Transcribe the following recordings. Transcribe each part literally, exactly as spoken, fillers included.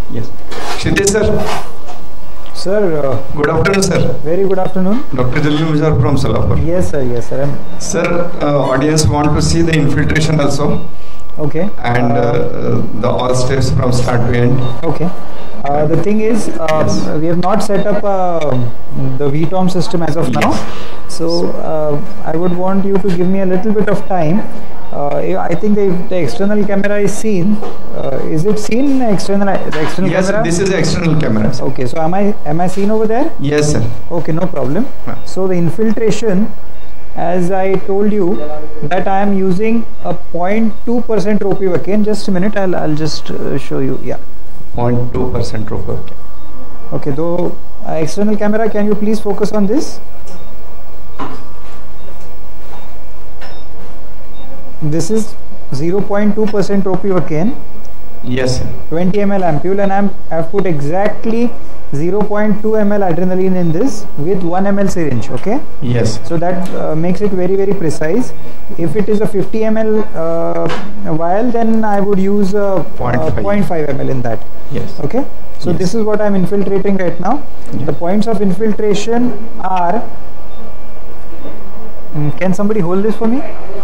Yes. Kshitish sir. Sir. Uh, good afternoon, sir. Very good afternoon. Doctor Jalil Mujhar from Salapur. Yes, sir. Yes, sir. I'm sir, uh, audience want to see the infiltration also. Okay. And uh, uh, the all steps from start to end. Okay. Uh, the thing is, uh, yes. we have not set up uh, the V TOM system as of yes. now. So uh, I would want you to give me a little bit of time. Uh, I think the, the external camera is seen. Uh, is it seen external? The external yes, camera? This is the external camera. Sir. Okay, so am I am I seen over there? Yes, sir. Okay, no problem. Yeah. So the infiltration, as I told you, that I am using a zero point two percent ropivacaine. Just a minute, I'll I'll just uh, show you. Yeah. zero point two percent ropivacaine. Okay, though uh, external camera, can you please focus on this? This is zero point two percent ropivacaine. Yes, sir. twenty milliliter ampule, and I'm, I've put exactly zero point two milliliter adrenaline in this with one milliliter syringe. Okay. Yes. So that uh, makes it very very precise. If it is a fifty milliliter uh, vial, then I would use a uh, zero point five milliliter in that. Yes. Okay. So yes. This is what I'm infiltrating right now. Yes. The points of infiltration are. Um, can somebody hold this for me?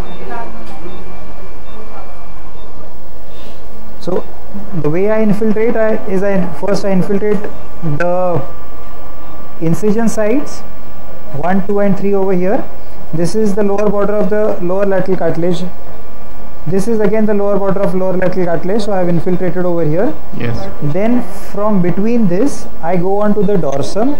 So the way I infiltrate I, is I first I infiltrate the incision sites one, two and three over here. This is the lower border of the lower lateral cartilage. This is again the lower border of lower lateral cartilage, so I have infiltrated over here. Yes. Then from between this I go on to the dorsum.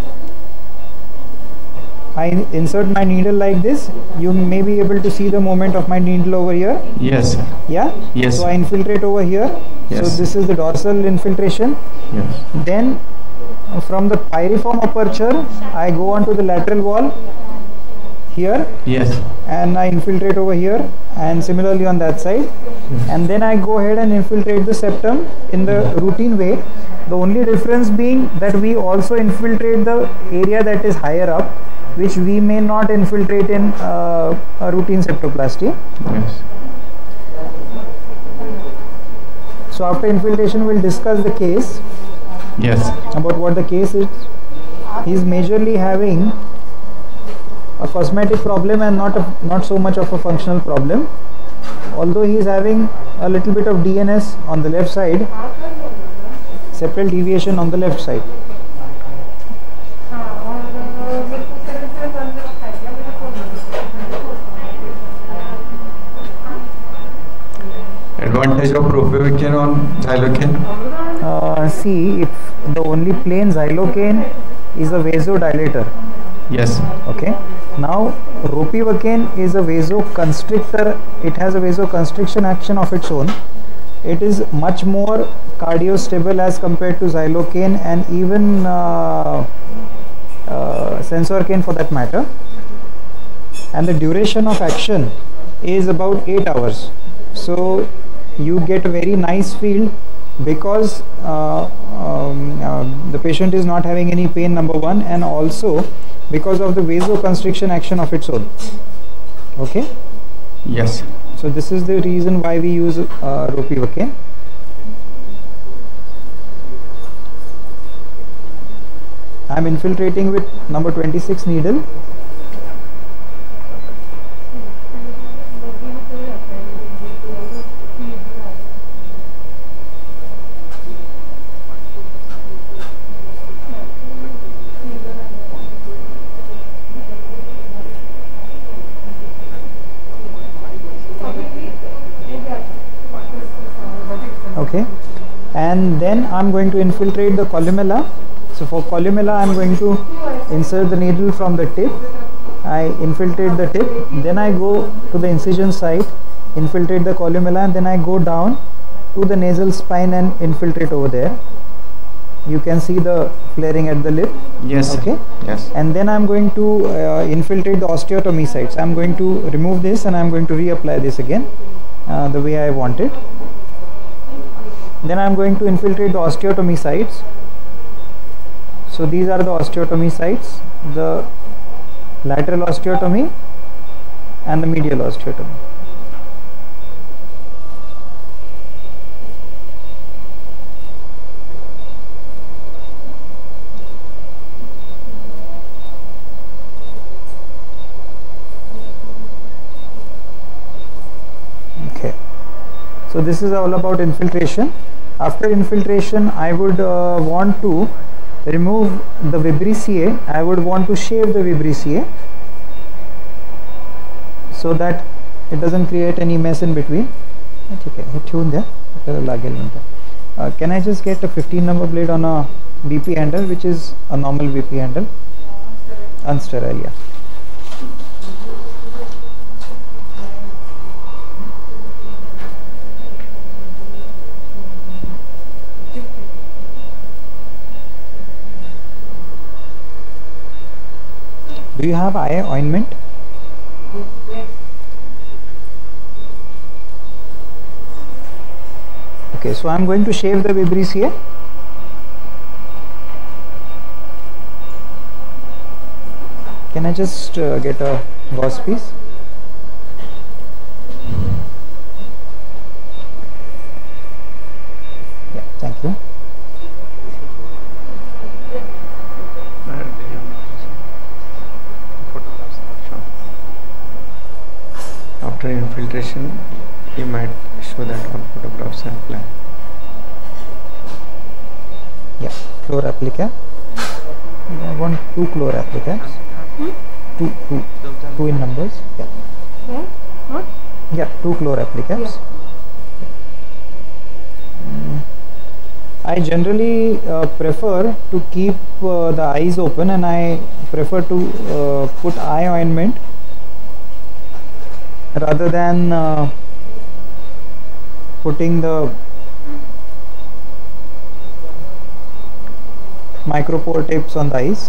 I insert my needle like this. You may be able to see the movement of my needle over here. Yes, sir. Yeah? Yes. So I infiltrate over here. Yes. So this is the dorsal infiltration. Yes. Then from the pyriform aperture, I go on to the lateral wall here. Yes. And I infiltrate over here, and similarly on that side. Yes. And then I go ahead and infiltrate the septum in the routine way. The only difference being that we also infiltrate the area that is higher up, which we may not infiltrate in uh, a routine septoplasty. Yes. So after infiltration, we'll discuss the case. Yes. About what the case is. He's majorly having a cosmetic problem and not a, not so much of a functional problem. Although he is having a little bit of D N S on the left side, septal deviation on the left side. Advantage of ropivacaine on xylocaine? Uh, see, if the only plain xylocaine is a vasodilator. Yes. Okay. Now, ropivacaine is a vasoconstrictor. It has a vasoconstriction action of its own. It is much more cardiostable as compared to xylocaine and even uh, uh, sensorcaine for that matter. And the duration of action is about eight hours. So you get a very nice field because uh, um, uh, the patient is not having any pain, number one, and also because of the vasoconstriction action of its own. Okay? Yes. So this is the reason why we use uh, ropivacaine. I am infiltrating with number twenty-six needle. Okay, and then I'm going to infiltrate the columella. So for columella, I'm going to insert the needle from the tip. I infiltrate the tip, then I go to the incision site, infiltrate the columella, and then I go down to the nasal spine and infiltrate over there. You can see the flaring at the lip. Yes. Okay. Yes. And then I'm going to uh, infiltrate the osteotomy sites. I'm going to remove this and I'm going to reapply this again uh, the way I want it. Then I'm going to infiltrate the osteotomy sites. So these are the osteotomy sites, the lateral osteotomy and the medial osteotomy. So this is all about infiltration. After infiltration, I would uh, want to remove the vibrissae. I would want to shave the vibrissae so that it doesn't create any mess in between. Okay, tune there. Uh, can I just get a fifteen number blade on a B P handle, which is a normal B P handle? Unsterile, yeah. Do you have eye ointment? Okay, so I am going to shave the vibrissae. Can I just uh, get a gauze piece? Yeah, thank you. After infiltration, you might show that on photographs and plan. Yeah, chlor applica. I want two chlor applicants. Hmm? Two, two, two in numbers. Yeah. Yeah. What? Yeah, two chlor applicants. Yeah. Mm. I generally uh, prefer to keep uh, the eyes open, and I prefer to uh, put eye ointment rather than uh, putting the micropore tapes on the eyes.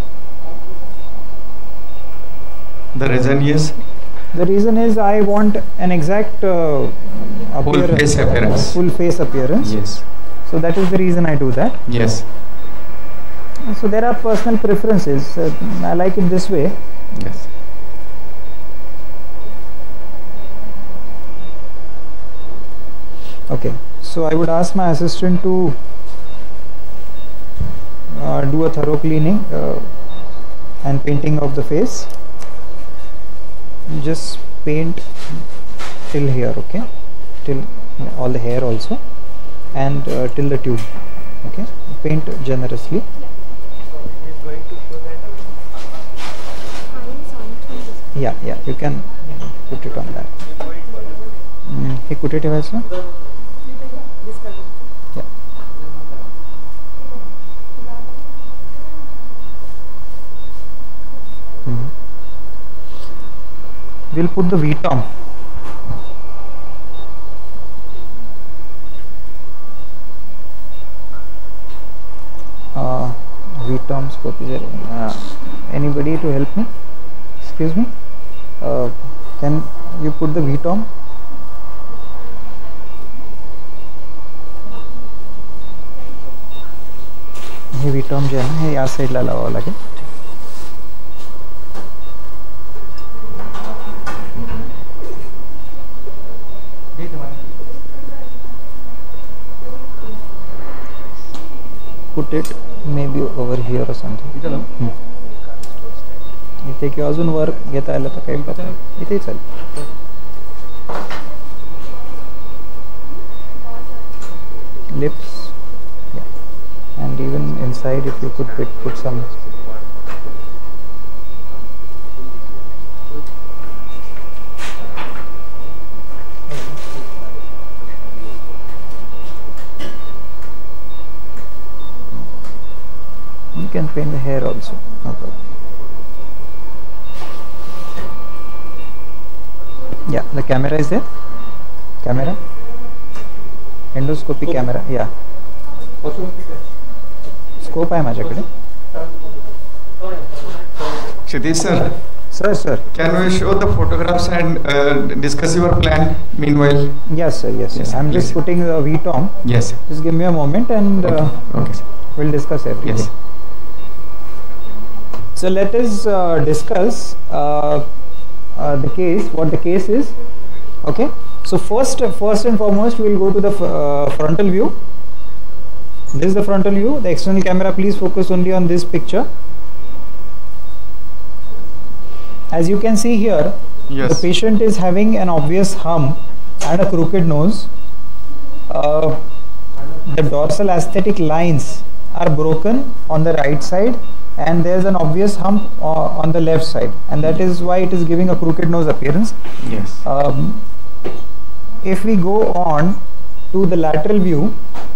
The reason is? The reason is I want an exact uh, full face appearance. Full face appearance. Yes. So that is the reason I do that. Yes. So there are personal preferences. Uh, I like it this way. Yes. Okay. So I would ask my assistant to uh, do a thorough cleaning uh, and painting of the face. Just paint till here, okay, till all the hair also, and uh, till the tube, okay. Paint generously. Yeah, yeah, you can put it on that. Mm, he put it here, sir. Yeah. Mm-hmm. We'll put the V-tom. Uh, V-tom scope is there. Uh, anybody to help me? Excuse me. Uh, can you put the V-tom? Hey V-tom जो है ना ये यहाँ side ला लगा लगे. Put it maybe over here or something. Hmm. इथे किंवा अजून वर घेता आलं तर काही प्रॉब्लेम इथे चल. Lips, yeah, and even inside if you could put, put some. You can paint the hair also, no problem. Yeah, the camera is there. Camera. Endoscopy camera. Yeah. Scope आहे माझ्याकडे. Kshitish sir. Sir, sir. Can we show the photographs and uh, discuss your plan meanwhile? Yes, sir. Yes, yes sir. I'm please. just putting the V-tom. Yes. Just give me a moment and okay. Uh, okay. we'll discuss everything. Yes. So let us uh, discuss uh, uh, the case, what the case is. Okay. So first, first and foremost, we will go to the uh, frontal view. This is the frontal view. The external camera, please focus only on this picture. As you can see here, yes. the patient is having an obvious hum and a crooked nose. uh, the dorsal aesthetic lines are broken on the right side, and there's an obvious hump uh, on the left side, and that is why it is giving a crooked nose appearance. Yes. Um, if we go on to the lateral view,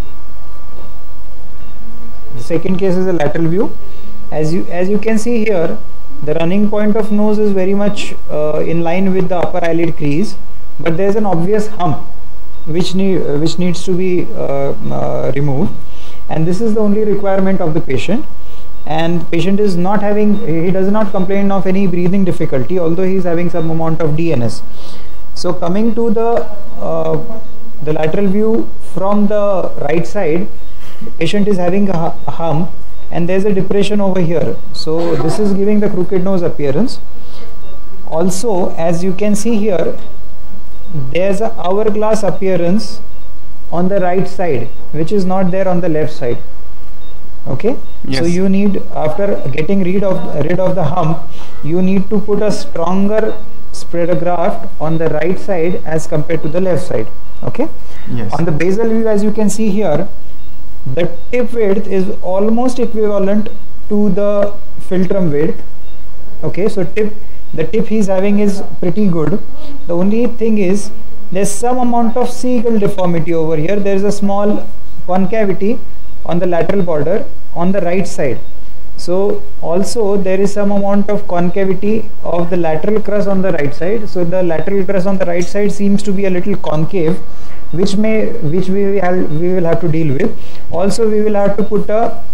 the second case is a lateral view. As you as you can see here, the running point of nose is very much uh, in line with the upper eyelid crease, but there is an obvious hump which need uh, which needs to be uh, uh, removed, and this is the only requirement of the patient. And patient is not having, he does not complain of any breathing difficulty, although he is having some amount of D N S. So coming to the uh, the lateral view from the right side, the patient is having a hump and there is a depression over here. So this is giving the crooked nose appearance. Also, as you can see here, there is a hourglass appearance on the right side, which is not there on the left side. Okay. Yes. So you need, after getting rid of rid of the hump, you need to put a stronger spreader graft on the right side as compared to the left side. Okay. Yes. On the basal view, as you can see here, the tip width is almost equivalent to the philtrum width. Okay, so tip the tip he is having is pretty good. The only thing is there's some amount of seagull deformity over here. There is a small concavity on the lateral border on the right side. So also there is some amount of concavity of the lateral crus on the right side. So the lateral crus on the right side seems to be a little concave, which may which we will have, we will have to deal with. Also we will have to put a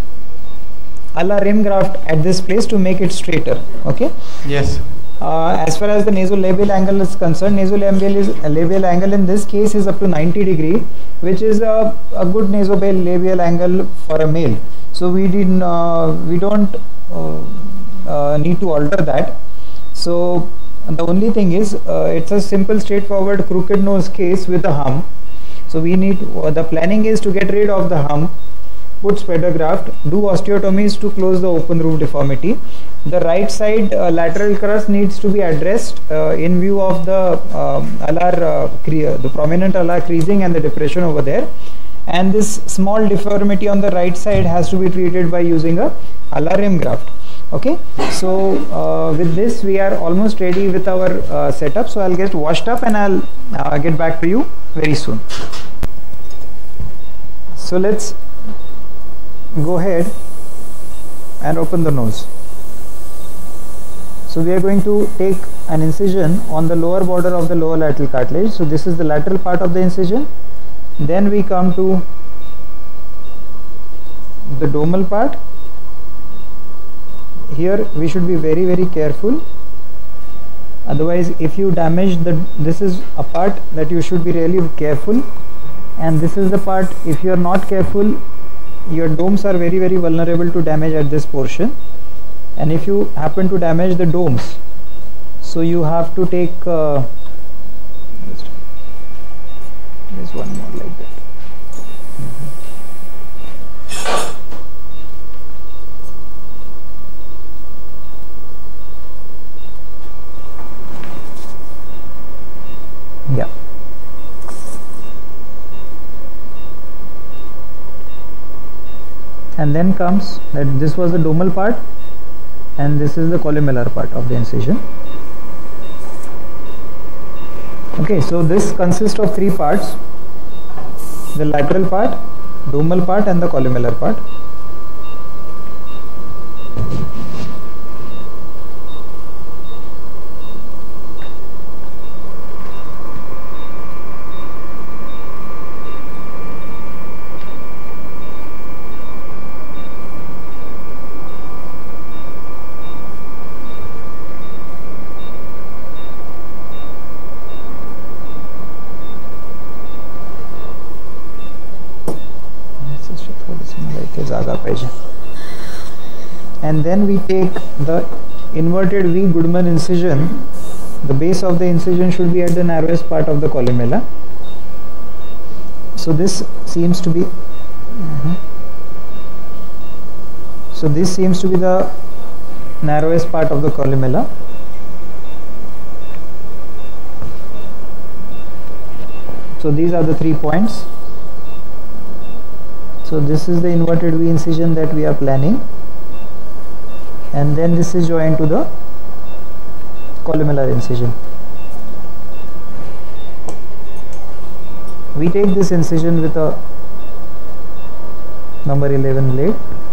a la rim graft at this place to make it straighter. Okay. Yes. Uh, as far as the nasolabial angle is concerned, nasolabial is uh, labial angle in this case is up to ninety degree, which is a, a good nasolabial angle for a male. So we did uh, we don't uh, uh, need to alter that. So the only thing is uh, it's a simple straightforward crooked nose case with a hump. So we need uh, the planning is to get rid of the hump, put spreader graft, do osteotomies to close the open roof deformity. The right side uh, lateral crus needs to be addressed uh, in view of the uh, alar, uh, the prominent alar creasing and the depression over there. And this small deformity on the right side has to be treated by using a alar rim graft. Okay, so uh, with this we are almost ready with our uh, setup. So I'll get washed up and I'll uh, get back to you very soon. So let's go ahead and open the nose. So we are going to take an incision on the lower border of the lower lateral cartilage. So this is the lateral part of the incision. Then we come to the domal part. Here we should be very very careful, otherwise if you damage the, this is a part that you should be really careful, and this is the part, if you are not careful, your domes are very very vulnerable to damage at this portion. And if you happen to damage the domes, so you have to take uh, there's one more like that. Mm-hmm. Yeah. And then comes that this was the domal part and this is the columellar part of the incision. Okay, so this consists of three parts: the lateral part, domal part and the columellar part. And then we take the inverted V Goodman incision. The base of the incision should be at the narrowest part of the columella. So this seems to be uh-huh. so this seems to be the narrowest part of the columella. So So these are the three points. So this is the inverted V incision that we are planning, and then this is joined to the columellar incision. We take this incision with a number eleven blade.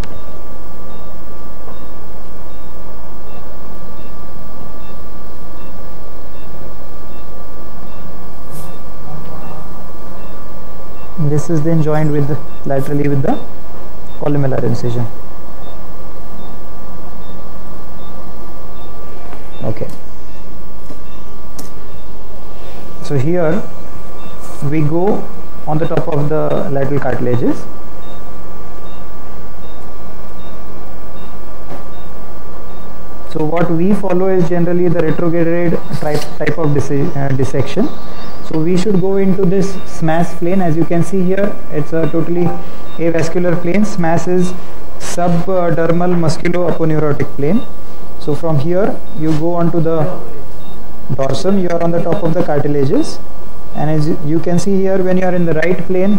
This is then joined with the, laterally with the columellar incision. Okay. So here we go on the top of the lateral cartilages. So what we follow is generally the retrograde type, type of dis uh, dissection. So we should go into this smash plane. As you can see here, it's a totally avascular plane. Smash is subdermal musculo-aponeurotic plane. So from here you go onto the dorsum, you are on the top of the cartilages, and as you can see here, when you are in the right plane,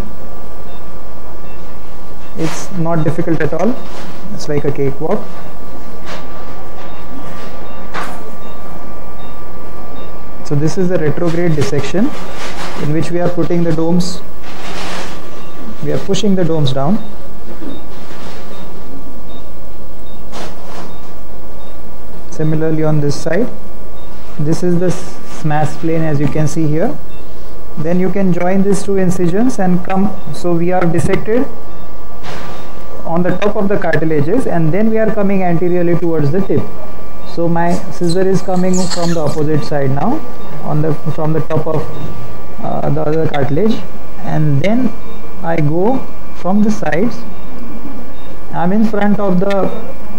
it's not difficult at all. It's like a cakewalk. So this is the retrograde dissection in which we are putting the domes, we are pushing the domes down. Similarly on this side, this is the smash plane, as you can see here. Then you can join these two incisions and come. So we are dissected on the top of the cartilages, and then we are coming anteriorly towards the tip. So my scissor is coming from the opposite side now, on the from the top of uh, the other cartilage, and then I go from the sides. I'm in front of the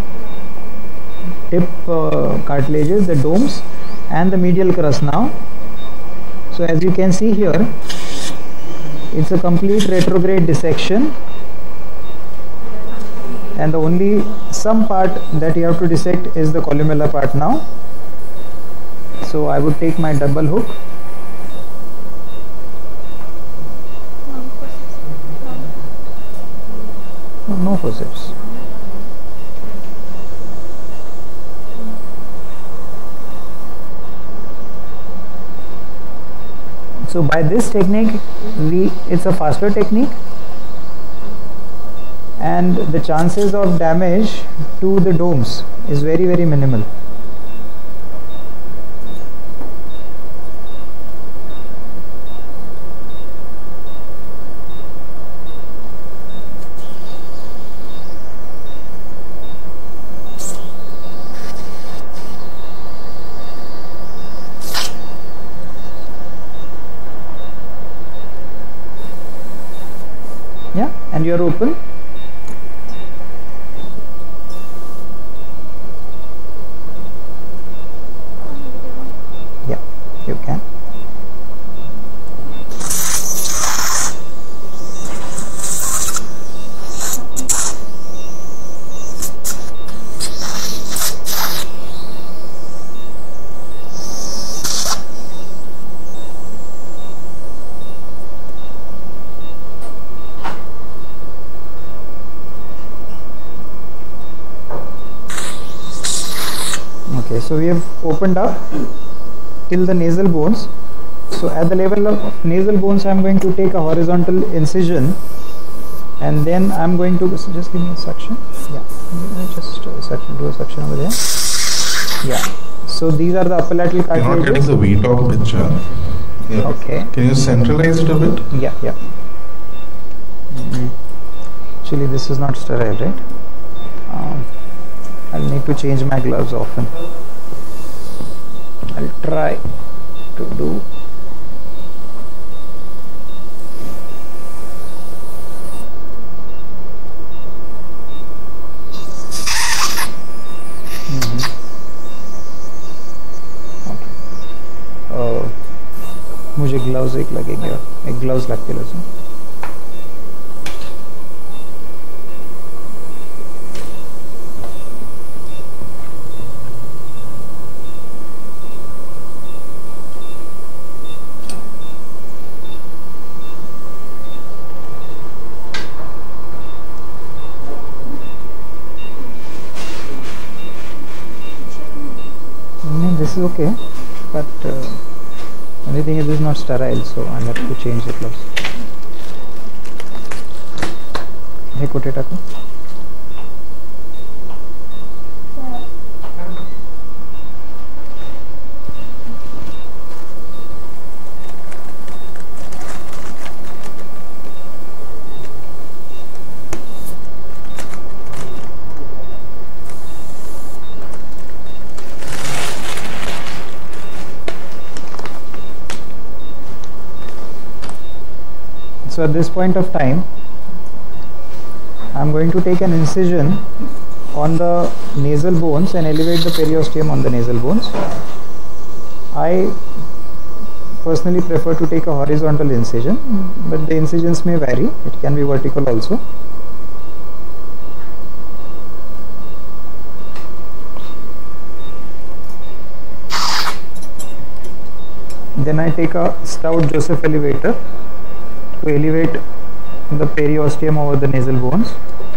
tip uh, cartilages, the domes, and the medial crus now. So as you can see here, it's a complete retrograde dissection, and the only some part that you have to dissect is the columellar part now. So I would take my double hook. No, no forceps. So by this technique, we it's a faster technique, and the chances of damage to the domes is very very minimal. Yeah, and you are open. Yeah, you can. Okay, so we have opened up till the nasal bones. So at the level of nasal bones, I am going to take a horizontal incision, and then I am going to so just give me a suction. Yeah, just uh, suction, do a suction over there. Yeah. So these are the upper lateral cartilages. You're not getting the V top picture. Yeah. Okay. Can you centralize it a bit? Yeah, yeah. Mm-hmm. Actually, this is not sterile, right? Um, I'll need to change my gloves often. I'll try to do. Mm-hmm. Okay. Oh, मुझे gloves एक लगेंगे, एक gloves लगते हैं. is okay, but uh, only thing is this is not sterile, so I have to change the gloves. Hey, Koteta ko. So at this point of time, I am going to take an incision on the nasal bones and elevate the periosteum on the nasal bones. I personally prefer to take a horizontal incision, but the incisions may vary. It can be vertical also. Then I take a stout Joseph elevator to elevate the periosteum over the nasal bones.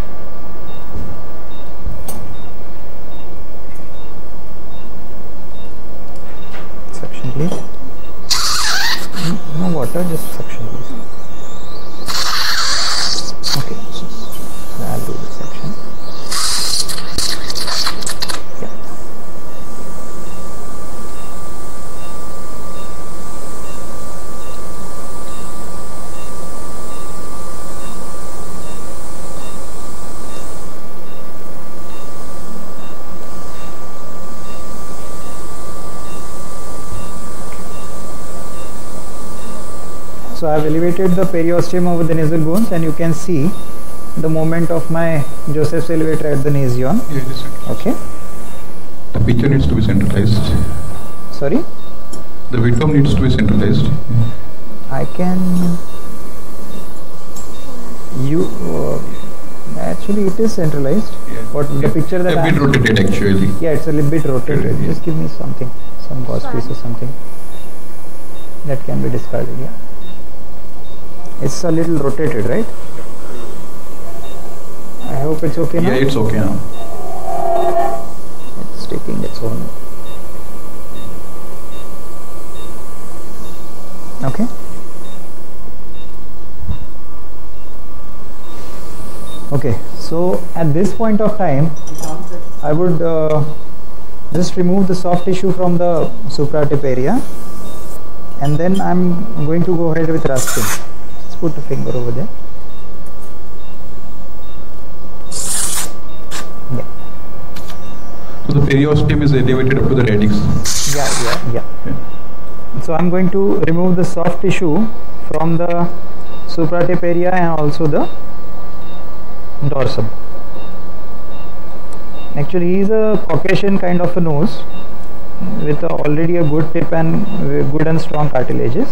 Suction please. No water, just suction please. Okay, so I'll do the suction. Yeah. So I have elevated the periosteum over the nasal bones, and you can see the movement of my Joseph's elevator at the nasion. Yeah, it is centralized. Okay. The picture needs to be centralized. Sorry? The window needs to be centralized. I can. You. Uh, actually, it is centralized. Yeah. But the Yeah. picture that a I. bit rotated actually. Yeah, it's a little bit rotated. Yeah. Just give me something, some gauze piece or something that can be discarded. Yeah. It's a little rotated, right? I hope it's okay now. Yeah, it's okay now. It's taking its own. Okay. Okay. So at this point of time, I would uh, just remove the soft tissue from the supratip area, and then I'm going to go ahead with rasping. Just put the finger over there. Yeah. So the periosteum is elevated up to the radix. Yeah, yeah, yeah. Yeah. So I'm going to remove the soft tissue from the supratip area and also the dorsum. Actually, he is a Caucasian kind of a nose with a already a good tip and good and strong cartilages.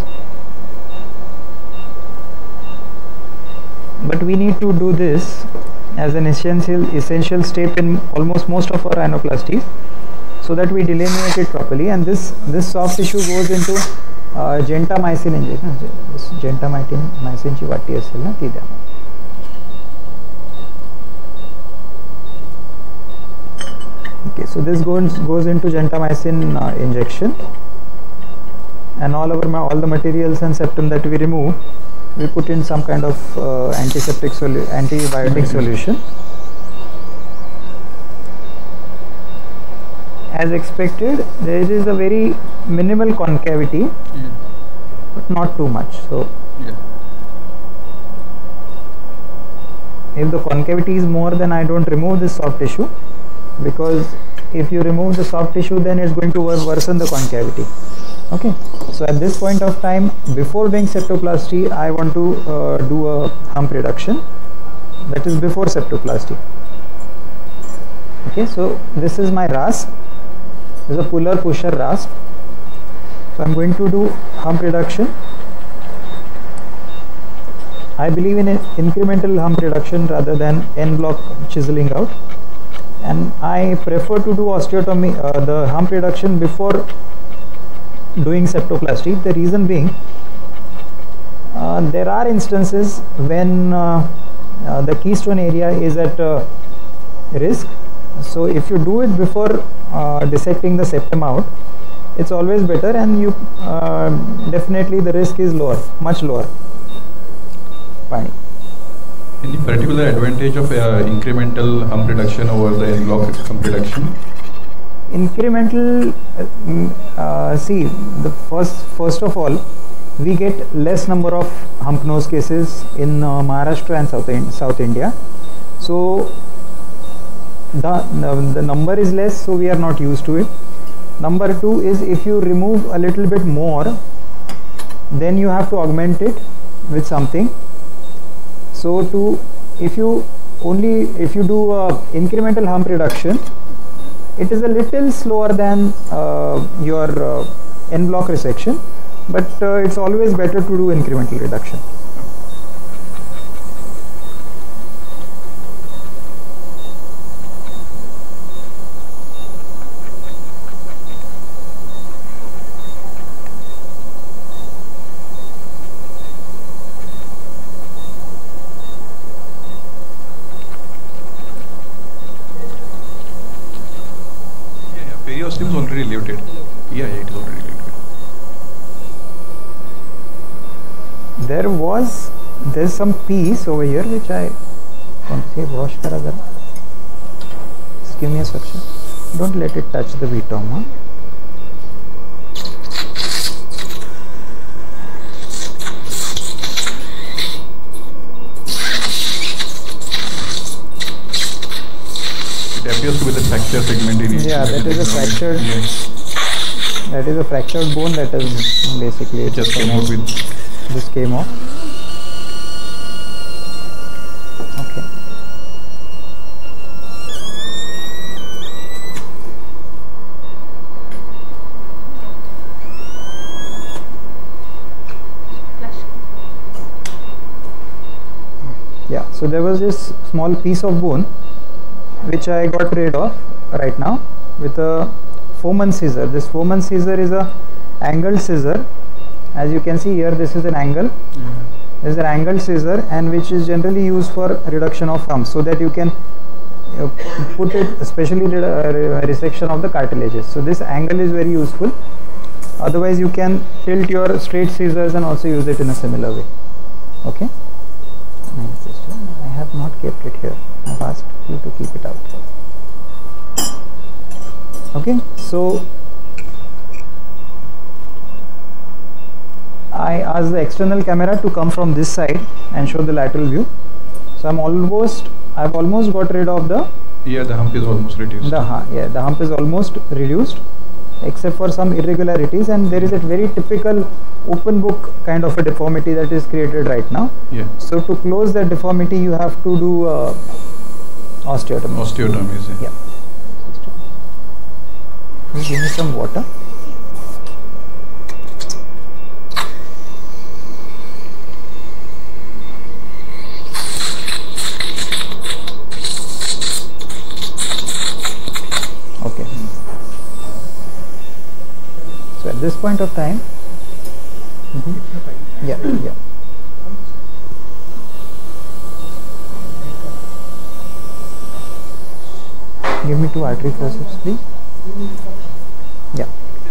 But we need to do this as an essential essential step in almost most of our rhinoplasties, so that we delineate it properly. And this this soft tissue goes into uh, gentamicin injection. This gentamicin mycin chivati asel na tida. Okay, so this goes goes into gentamicin uh, injection, and all our all the materials and septum that we remove, we put in some kind of uh, antiseptic solu antibiotic solution. As expected, there is a very minimal concavity, Yeah. but not too much. So Yeah. if the concavity is more, then I don't remove this soft tissue, because if you remove the soft tissue, then it's going to worsen the concavity. Okay, so at this point of time, before doing septoplasty, I want to uh, do a hump reduction. That is before septoplasty. Okay, so this is my rasp. This is a puller pusher rasp. So I'm going to do hump reduction. I believe in incremental hump reduction rather than en bloc chiseling out, and I prefer to do osteotomy, uh, the hump reduction before doing septoplasty. The reason being, uh, there are instances when uh, uh, the keystone area is at uh, risk. So if you do it before uh, dissecting the septum out, it's always better, and you uh, definitely the risk is lower, much lower. Fine. Any particular advantage of uh, incremental hump reduction over the en bloc hump reduction? Incremental, uh, uh, see, the first first of all, we get less number of hump nose cases in uh, Maharashtra and South, in, South India. So the, the the number is less, so we are not used to it. Number two is, if you remove a little bit more, then you have to augment it with something. So to if you only if you do a incremental hump reduction, it is a little slower than uh, your uh, en bloc resection, but uh, it's always better to do incremental reduction. Periosteum is already lifted. Yeah, yeah, it is already lifted. There was, there's some piece over here which I want to say wash kara kara. Just give me a section. Don't let it touch the V TOM. Huh? It appears to be the fracture segment in it. Yeah, that is a fractured. Yeah. That is a fractured bone. That is basically. It just came out with. This came off. Okay. Yeah. So there was this small piece of bone which I got rid of right now with a Foreman scissor. This Foreman scissor is a angled scissor. As you can see here, this is an angle. Mm-hmm. This is an angled scissor, and which is generally used for reduction of humps, so that you can uh, put it, especially re uh, resection of the cartilages. So this angle is very useful. Otherwise, you can tilt your straight scissors and also use it in a similar way. Okay. I have not kept it here. I have asked you to keep it out. Okay. So I asked the external camera to come from this side and show the lateral view. So I'm almost, I've almost got rid of the. Yeah, the hump is almost reduced. The yeah, the hump is almost reduced, except for some irregularities, and there is a very typical open book kind of a deformity that is created right now. Yeah. So to close that deformity, you have to do uh, osteotomy. Osteotomy, is it? Yeah. Can you give me some water? Okay. So at this point of time, mm-hmm. yeah, yeah. Give me two artery forceps, please. Yeah.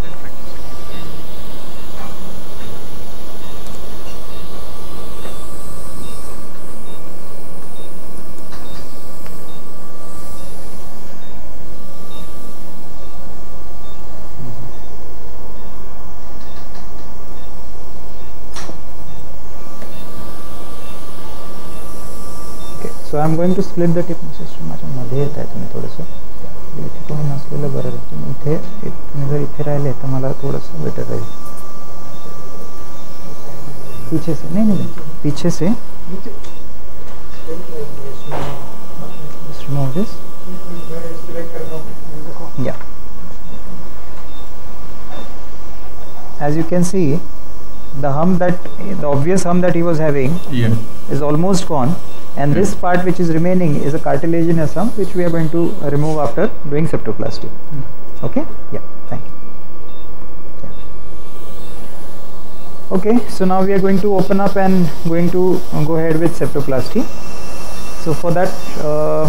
Okay, so I am going to split the tip. मध्ये येत आहे तुम्ही थोडंसं इथे कोणी नसलेलं बरं आहे. तुम्ही इथे तुम्ही जर इथे राहिले तर मला थोडंसं बेटर राहील. पीछे से नहीं नहीं पीछे से just remove this. Yeah. As you can see, the hump that the obvious hump that he was having yeah. is almost gone, and yeah. this part which is remaining is a cartilaginous hump which we are going to remove after doing septoplasty. Mm. Okay? Yeah. Thank you. Yeah. Okay. So now we are going to open up and going to go ahead with septoplasty. So for that, uh,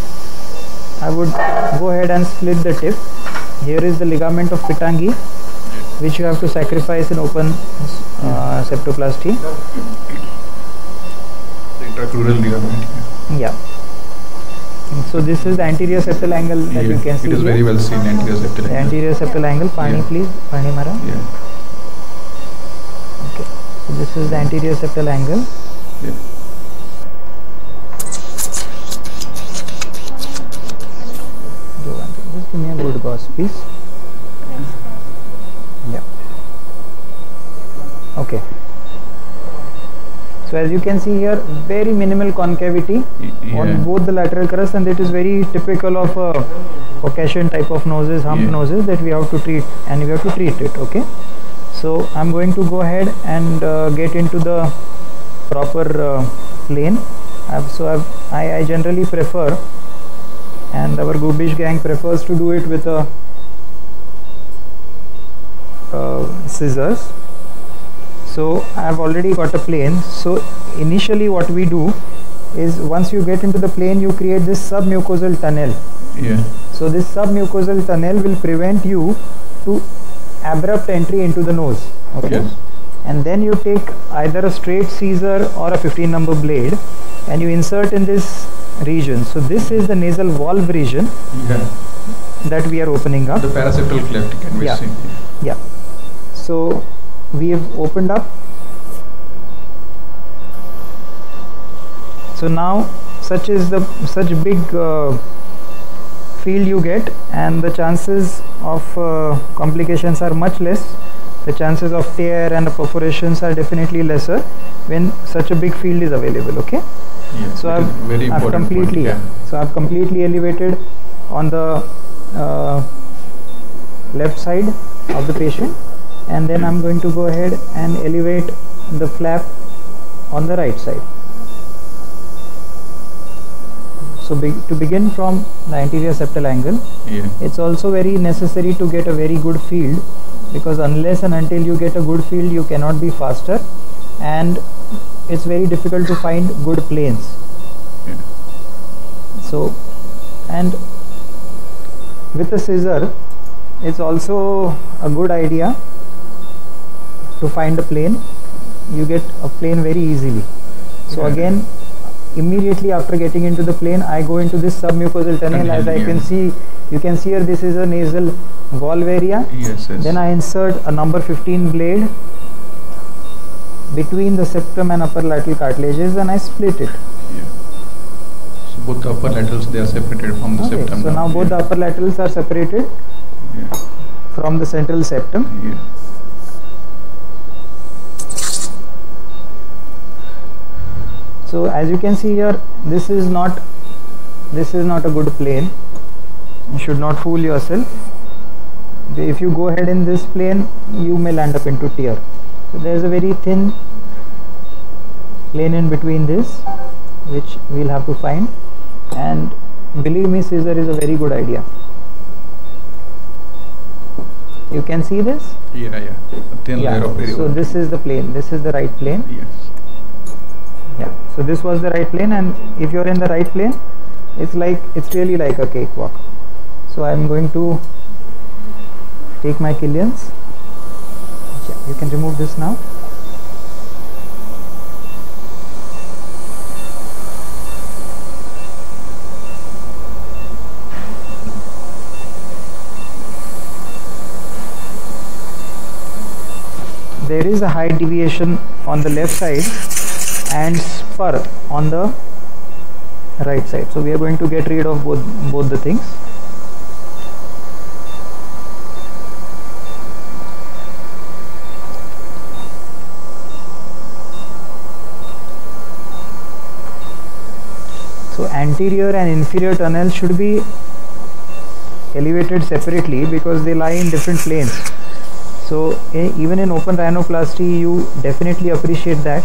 I would go ahead and split the tip. Here is the ligament of Pittangi, which you have to sacrifice in open uh, septoplasty. The intracranial ligament. Yeah. So this is the anterior septal angle that Yeah, you can see. it is here. very well seen, anterior septal The angle. anterior septal angle. Pani, Yeah. please. Pani Mara. Yeah. Okay. So this is the anterior septal angle. Yeah. Do one thing. Just give me a good gauze, please. Yeah. Okay. So as you can see here, very minimal concavity Y- on yeah. both the lateral crest, and it is very typical of a Caucasian type of noses, hump Yeah. noses that we have to treat, and we have to treat it. Okay. So I'm going to go ahead and uh, get into the proper uh, plane. I've, so I've, I, I generally prefer, and our Goobish gang prefers to do it with a uh, scissors. So I have already got a plane. So initially what we do is, once you get into the plane, you create this submucosal tunnel. Yeah. So this submucosal tunnel will prevent you to abrupt entry into the nose. Okay. Yes. And then you take either a straight scissor or a fifteen number blade, and you insert in this region. So this is the nasal valve region Yeah. that we are opening up. The paraseptal cleft can be Yeah. seen. Yeah. So we have opened up. So now such is the such big uh, field you get, and the chances of uh, complications are much less. The chances of tear and perforations are definitely lesser when such a big field is available. Okay. Yeah. So it I've, is very I've important completely point. Yeah. so I've completely elevated on the uh, left side of the patient, and then I'm going to go ahead and elevate the flap on the right side. So be to begin from the anterior septal angle, Yeah. it's also very necessary to get a very good field, because unless and until you get a good field, you cannot be faster, and it's very difficult to find good planes. Yeah. So, and with a scissor, it's also a good idea to find a plane. You get a plane very easily. So Yeah. again, immediately after getting into the plane, I go into this submucosal tunnel. Tunnel, As I yeah. can see, you can see here, this is a nasal valve area. Yes. Yes. Then I insert a number fifteen blade between the septum and upper lateral cartilages, and I split it. Yeah. So both the upper laterals, they are separated from the Okay, septum. so now both the yeah. upper laterals are separated Yeah. from the central septum. Yeah. So as you can see here, this is not this is not a good plane. You should not fool yourself. If you go ahead in this plane, you may land up into tear. So there is a very thin plane in between this, which we'll have to find, and believe me, scissor is a very good idea. You can see this? Yeah. Yeah. A thin layer of So period. this is the plane. This is the right plane. Yes. Yeah, so this was the right plane, and if you're in the right plane, it's like it's really like a cakewalk. So I'm going to take my Killians. Yeah, you can remove this now. There is a height deviation on the left side and spur on the right side, so we are going to get rid of both both the things. So anterior and inferior tunnel should be elevated separately because they lie in different planes. So eh, even in open rhinoplasty, you definitely appreciate that.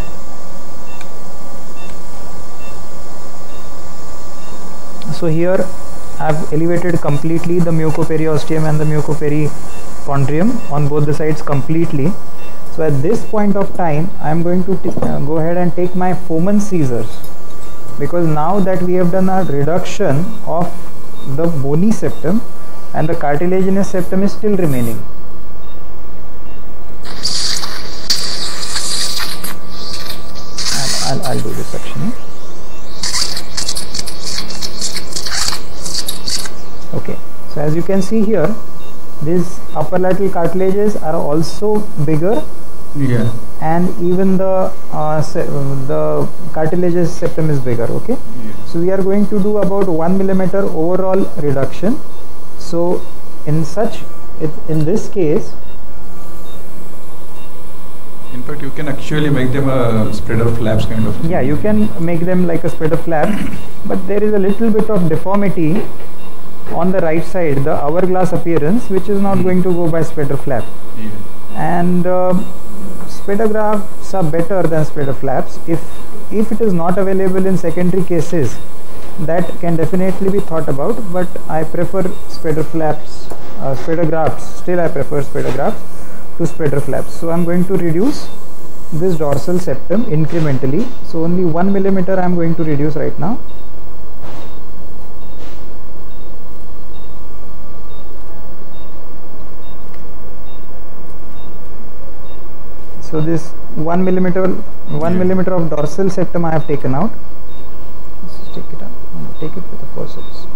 So here I have elevated completely the mucoperiosteum and the mucoperichondrium on both the sides completely. So at this point of time, I am going to uh, go ahead and take my Foreman scissors, because now that we have done a reduction of the bony septum and the cartilaginous septum is still remaining. suctioning. Okay, so as you can see here, these upper lateral cartilages are also bigger. Yeah. And even the uh, the cartilageous septum is bigger. Okay. Yeah. So we are going to do about one millimeter overall reduction. So in such it, in this case, in fact, you can actually make them a spreader flaps kind of thing. Yeah, you can make them like a spreader flap, but there is a little bit of deformity on the right side, the hourglass appearance, which is not mm. going to go by spreader flap. Yeah. And uh, spreader grafts are better than spreader flaps. If if it is not available in secondary cases, that can definitely be thought about, but I prefer spreader flaps, uh, spreader grafts. Still I prefer spreader grafts to spreader flaps. So I am going to reduce this dorsal septum incrementally. So only one millimeter I am going to reduce right now. So this one millimeter, one millimeter of dorsal septum I have taken out. Let's take it out. Take it with the forceps.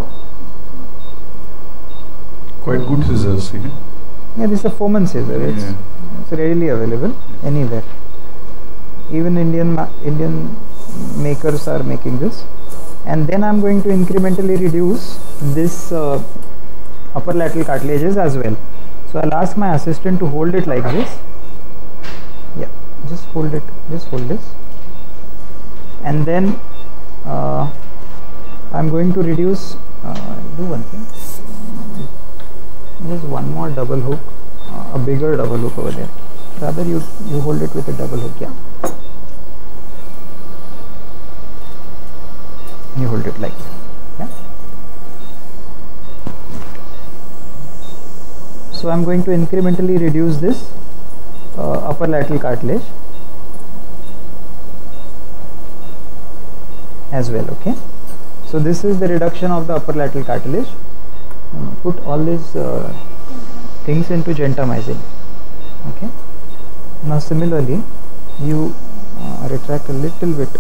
Quite good scissors. Yeah, yeah, this is a Foreman scissor. It's, yeah. it's readily available yeah. anywhere. Even Indian Indian makers are making this. And then I am going to incrementally reduce this uh, upper lateral cartilages as well. So I'll ask my assistant to hold it like this. Yeah, just hold it, just hold this, and then uh, I'm going to reduce, uh, do one thing, there's one more double hook, uh, a bigger double hook over there, rather you, you hold it with a double hook, yeah, you hold it like that, yeah. So I'm going to incrementally reduce this Uh, upper lateral cartilage as well. Okay, so this is the reduction of the upper lateral cartilage. Um, put all these uh, things into gentamicin. Okay, now similarly you uh, retract a little bit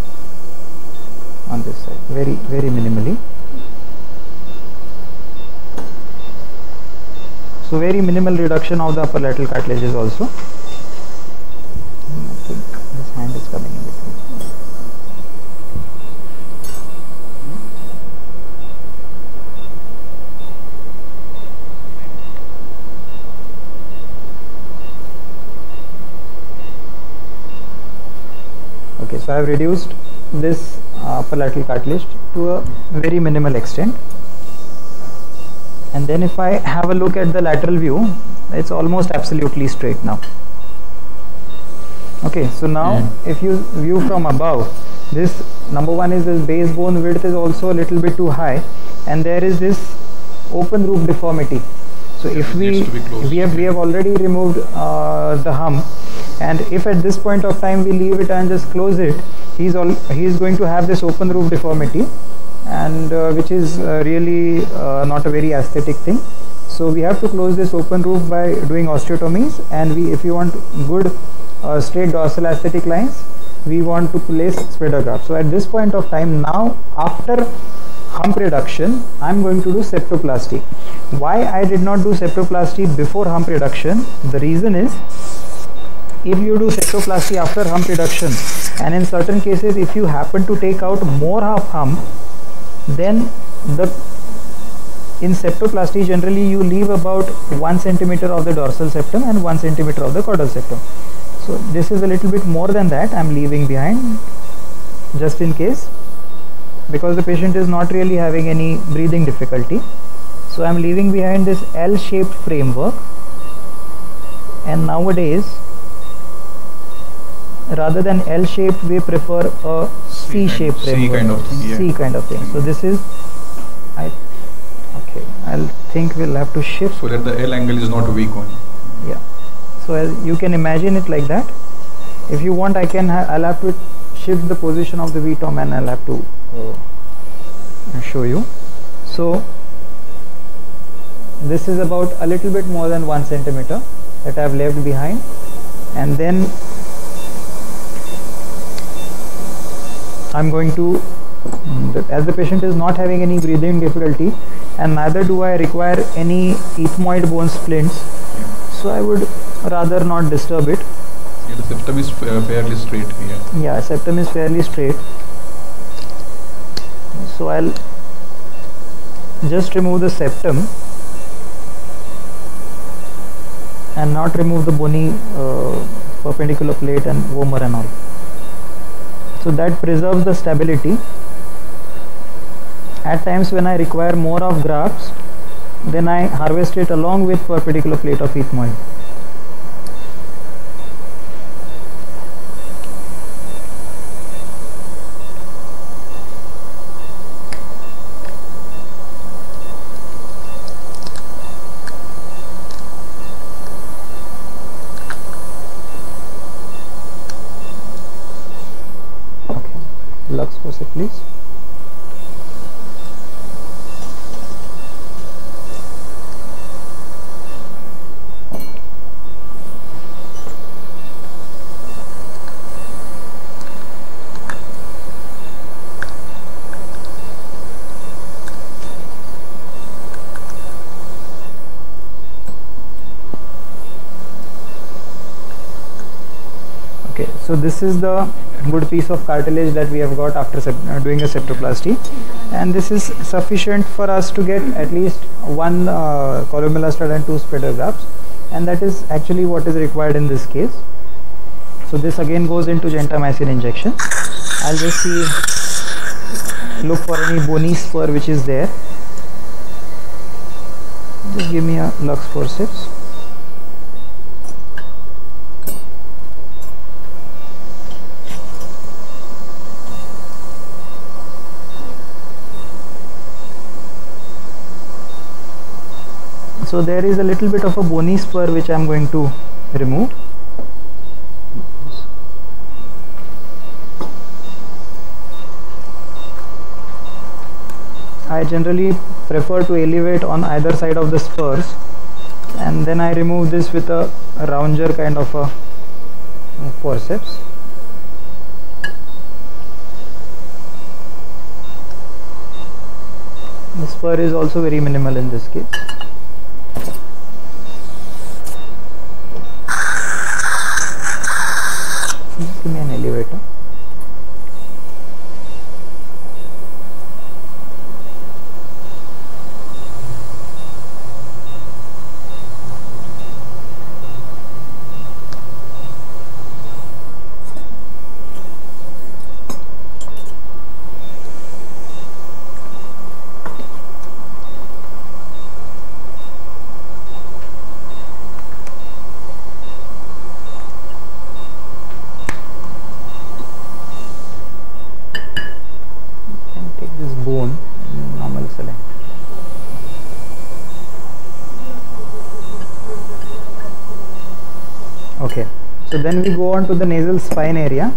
on this side, very very minimally. So very minimal reduction of the upper lateral cartilages also. I think this hand is coming in between. Okay, so I have reduced this uh, upper lateral cartilage to a very minimal extent. And then if I have a look at the lateral view, it's almost absolutely straight now. Okay, so now yeah. if you view from above, this number one is this base bone width is also a little bit too high, and there is this open roof deformity. So yeah, if we we have we have already removed uh, the hump, and if at this point of time we leave it and just close it, he's all he is going to have this open roof deformity, and uh, which is uh, really uh, not a very aesthetic thing. So we have to close this open roof by doing osteotomies, and we if you want good uh, straight dorsal aesthetic lines, we want to place spreader graft. So at this point of time, now after hump reduction, I am going to do septoplasty. Why I did not do septoplasty before hump reduction? The reason is, if you do septoplasty after hump reduction, and in certain cases if you happen to take out more half hump, then the in septoplasty generally you leave about one centimeter of the dorsal septum and one centimeter of the caudal septum. So this is a little bit more than that I am leaving behind, just in case, because the patient is not really having any breathing difficulty. So I am leaving behind this L-shaped framework, and nowadays rather than L-shaped we prefer a C-shaped framework. C kind of thing. Yeah. C kind of thing. So this is, I okay. I'll think we'll have to shift so that the L angle is not weak one. Yeah. So as you can imagine it like that. If you want, I can. Ha I'll have to shift the position of the V TOM, and I'll have to uh, show you. So this is about a little bit more than one centimeter that I've left behind, and then I'm going to, as the patient is not having any breathing difficulty and neither do I require any ethmoid bone splints, so I would rather not disturb it. Yeah, the septum is uh, fairly straight here. Yeah, septum is fairly straight. So I'll just remove the septum and not remove the bony uh, perpendicular plate and vomer and all. So that preserves the stability. At times when I require more of grafts, then I harvest it along with perpendicular plate of ethmoid. Lux forceps, please. Okay, so this is the good piece of cartilage that we have got after uh, doing a septoplasty, and this is sufficient for us to get at least one uh, columella stud and two spreader grafts, and that is actually what is required in this case. So this again goes into gentamicin injection. I'll just see, look for any bony spur which is there. Just give me a Lux forceps. So there is a little bit of a bony spur which I am going to remove. I generally prefer to elevate on either side of the spurs, and then I remove this with a, a rounger kind of a forceps. The spur is also very minimal in this case. Just give me an elevator. Bone normal saline. Okay, so then we go on to the nasal spine area.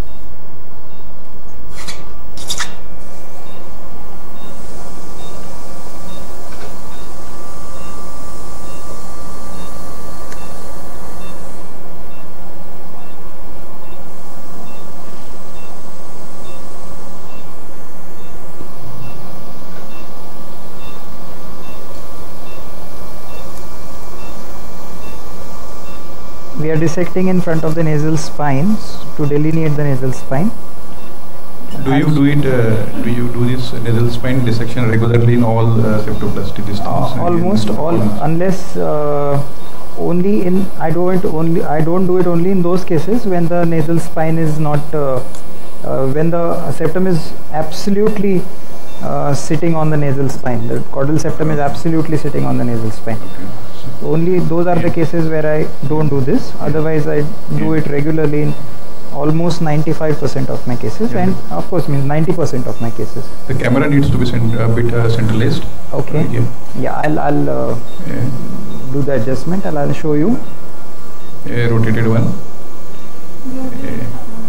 We are dissecting in front of the nasal spines to delineate the nasal spine. Do you do it? Uh, do you do this nasal spine dissection regularly in all uh, septoplasty distance? Uh, almost all, unless uh, only in I don't only I don't do it only in those cases when the nasal spine is not uh, uh, when the septum is absolutely uh, sitting on the nasal spine. The caudal septum is absolutely sitting on the nasal spine. Okay. So Only those are the cases where I don't do this. Otherwise, I do it regularly in almost ninety-five percent of my cases, Yeah. and of course means ninety percent of my cases. the camera needs to be cent a bit uh, centralized. Okay. Yeah. Yeah, I'll I'll uh, Yeah. do the adjustment, and I'll show you. A rotated one. Yeah.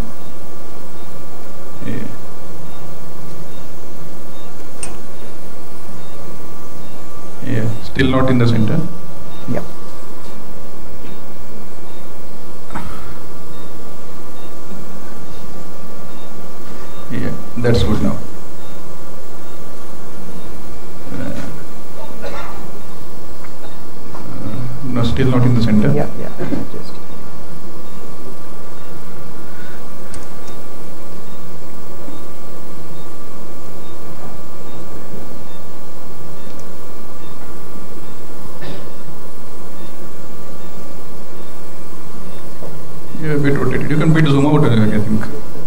Yeah. Yeah. Still not in the center. Yep. Yeah. That's good now. Uh, no, still not in the center. Yeah, yeah. Just. Yeah, a bit rotated. You can bit zoom out, I think.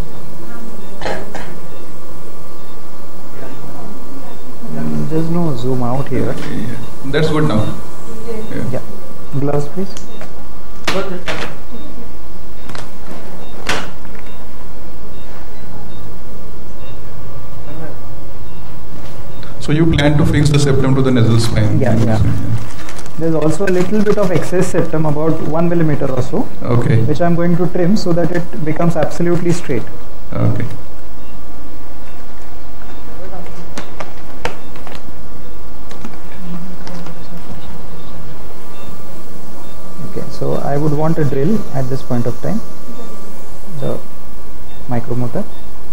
There's no zoom out here. Yeah. That's good now. Yeah. Yeah. Gloves, please. So you plan to fix the septum to the nasal spine? Yeah, yeah. There's also a little bit of excess septum, about one millimeter or so, Okay. which I'm going to trim so that it becomes absolutely straight. Okay. Okay, so I would want a drill at this point of time, the micromotor.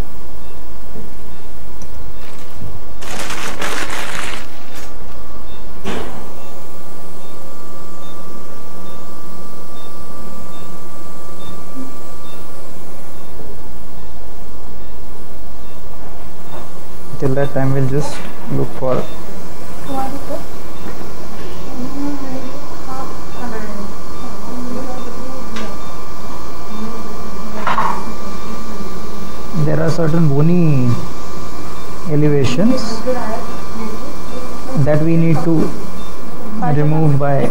Till that time we'll just look for there are certain bony elevations that we need to remove by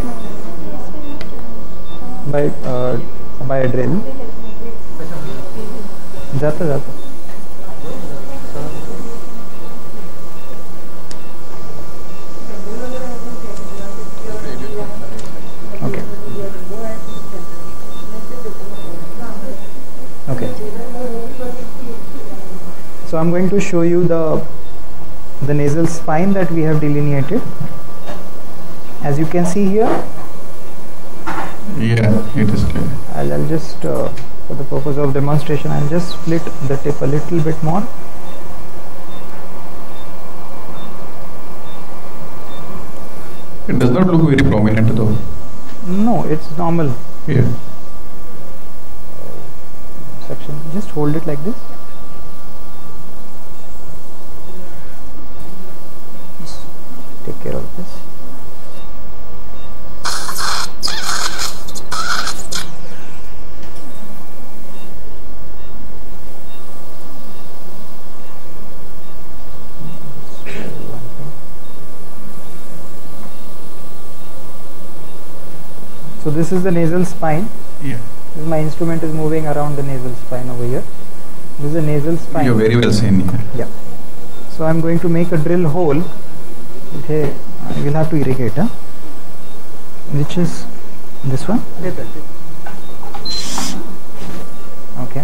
by uh, by a drill. Jata jata. Okay. Okay. So I'm going to show you the the nasal spine that we have delineated. As you can see here, Yeah, it is clear. I'll, I'll just uh, for the purpose of demonstration, I'll just split the tip a little bit more. It does not look very prominent though. No, it's normal Yeah. section. Just hold it like this. Just take care of this. So this is the nasal spine. Yeah. My instrument is moving around the nasal spine over here. This is the nasal spine. You're very well seen here. Yeah. So I'm going to make a drill hole. Okay, I will have to irrigate, huh? Which is this one? Okay.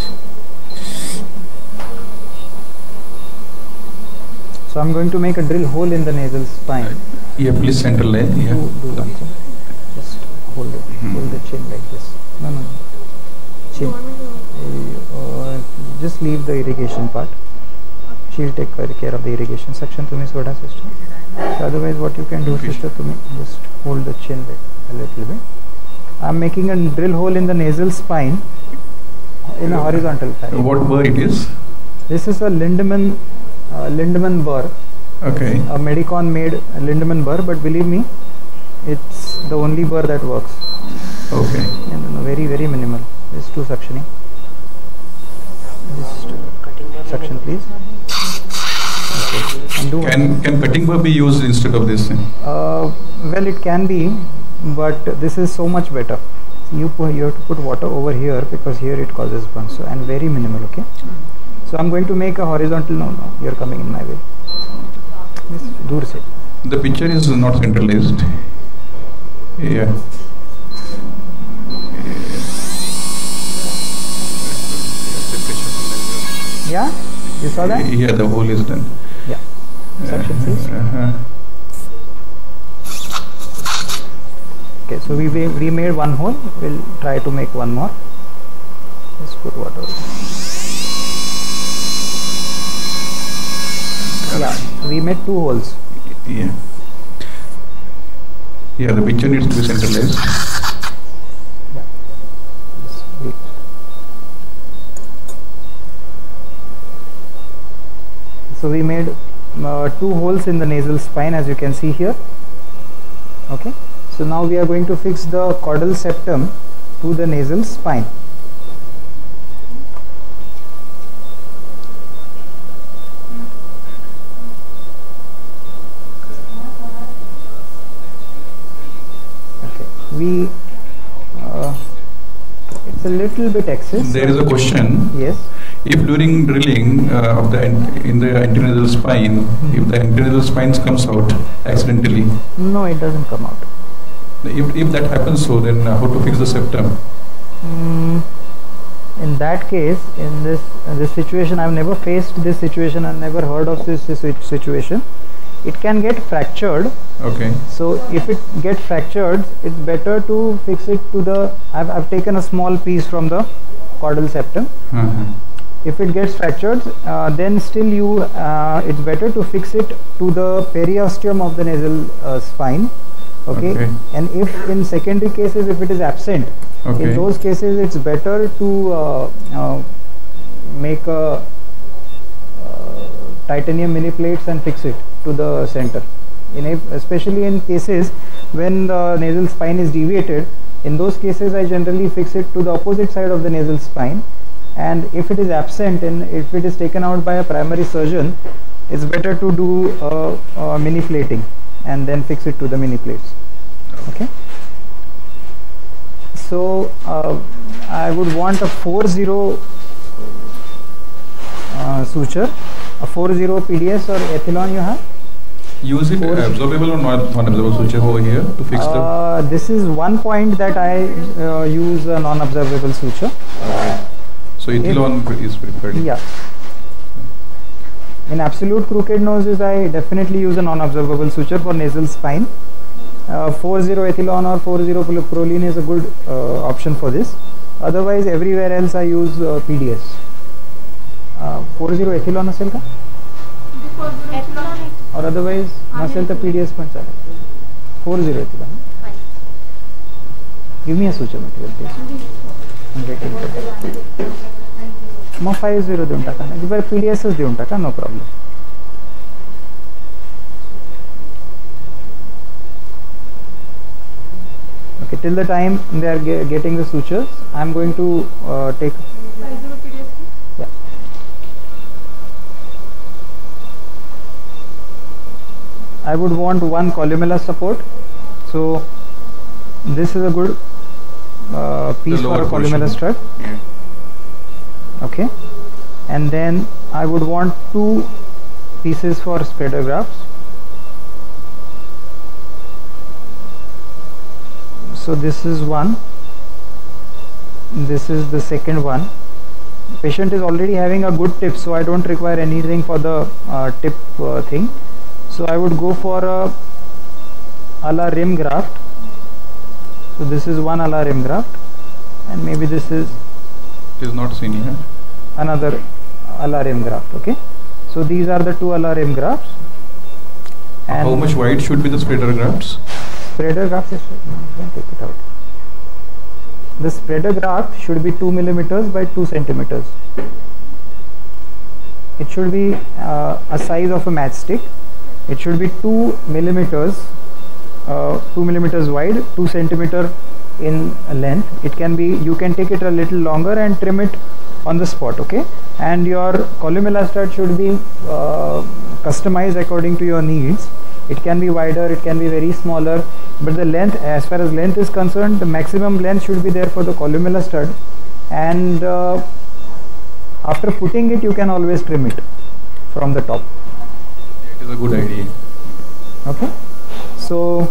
So I'm going to make a drill hole in the nasal spine. Yeah, please center line. Yeah. Do, do one thing. Just hold it. Hmm. Hold the chin like this. No, no, no. Chin. Uh, just leave the irrigation part. She'll take care of the irrigation section to me, Soda sister. So otherwise, what you can do, sister, to me, just hold the chin a little bit. I'm making a drill hole in the nasal spine in a horizontal fashion. What burr it is? This is a Lindemann, uh, Lindemann burr. Okay. A Medicon made Lindemann burr, but believe me, it's the only burr that works. Okay. And no, no, very, very minimal. Just two suctioning. Just uh, suction, please. Okay. And do Can can cutting burr be used instead of this? Uh, well, it can be, but this is so much better. You put, you have to put water over here because here it causes burn. So and very minimal. Okay. So I'm going to make a horizontal. No, no, you're coming in my way. Yes, dur se. The picture is not centralized. Yeah. Yeah, you saw that? Yeah, the hole is done. Yeah. Suction, please. Uh-huh. Okay, so we we we made one hole. We'll try to make one more. Let's put water. Yeah, we made two holes. Yeah. Yeah, the picture needs to be centralized. Yeah. Yes, we- So we made uh, two holes in the nasal spine, as you can see here. Okay. So now we are going to fix the caudal septum to the nasal spine. Okay. We uh, it's a little bit excess. There is a question. Yes. If during drilling uh, of the ant- in the antennasal spine, if the antenasal spine comes out accidentally, No, it doesn't come out. if, if that happens, so then uh, how to fix the septum? Mm, in that case, in this in this situation, I've never faced this situation and never heard of this, this sit- situation. It can get fractured. Okay. So if it gets fractured, it's better to fix it to the. I've, I've taken a small piece from the caudal septum. Uh-huh. If it gets fractured, uh, then still you uh, it's better to fix it to the periosteum of the nasal uh, spine. Okay? Okay. And if in secondary cases, if it is absent, Okay. in those cases it's better to uh, uh, make a uh, titanium mini plates and fix it to the center. In a, especially in cases when the nasal spine is deviated, in those cases I generally fix it to the opposite side of the nasal spine. And if it is absent and if it is taken out by a primary surgeon, it's better to do uh, uh, mini plating and then fix it to the mini plates. Okay. So uh, I would want a four zero uh, suture, a four zero P D S or ethylon you have. Use it Four- absorbable or not non-absorbable suture over here to fix the. Uh, this is one point that I uh, use a non-absorbable suture. So ethylon is preferred. Yeah. In absolute crooked noses, I definitely use a non-absorbable suture for nasal spine. Uh, four zero ethylon or four zero proline is a good uh, option for this. Otherwise, everywhere else I use uh, P D S. Uh, four zero ethylon असेल का? और otherwise नसेल तर P D S पण चालेल. four zero ethylon. Give me a suture material, please. I'm getting it. Mug five zero देऊन टाका ना. बरं P D S च देऊन टाका, no problem. Okay, till the time they are ge getting the sutures, I am going to uh, take. Yeah. I would want one columella support. So this is a good uh, piece for a columella strut. Yeah. Okay, and then I would want two pieces for spreader grafts. So this is one, this is the second one. Patient is already having a good tip, so I don't require anything for the uh, tip uh, thing. So I would go for a a la rim graft. So this is one a la rim graft, and maybe this is It is not seen here. another a la rim graft. Okay, so these are the two a la rim grafts. And How much wide should be the spreader grafts? spreader graft is, don't take it out. The spreader graft should be two millimeters by two centimeters. It should be uh, a size of a matchstick. It should be two millimeters, uh, two millimeters wide, two centimeter in length. It can be, you can take it a little longer and trim it on the spot. Okay, and your columella strut should be uh, customized according to your needs. It can be wider, it can be very smaller, but the length, as far as length is concerned, the maximum length should be there for the columella stud. And uh, after putting it, you can always trim it from the top. It is a good idea. Okay, so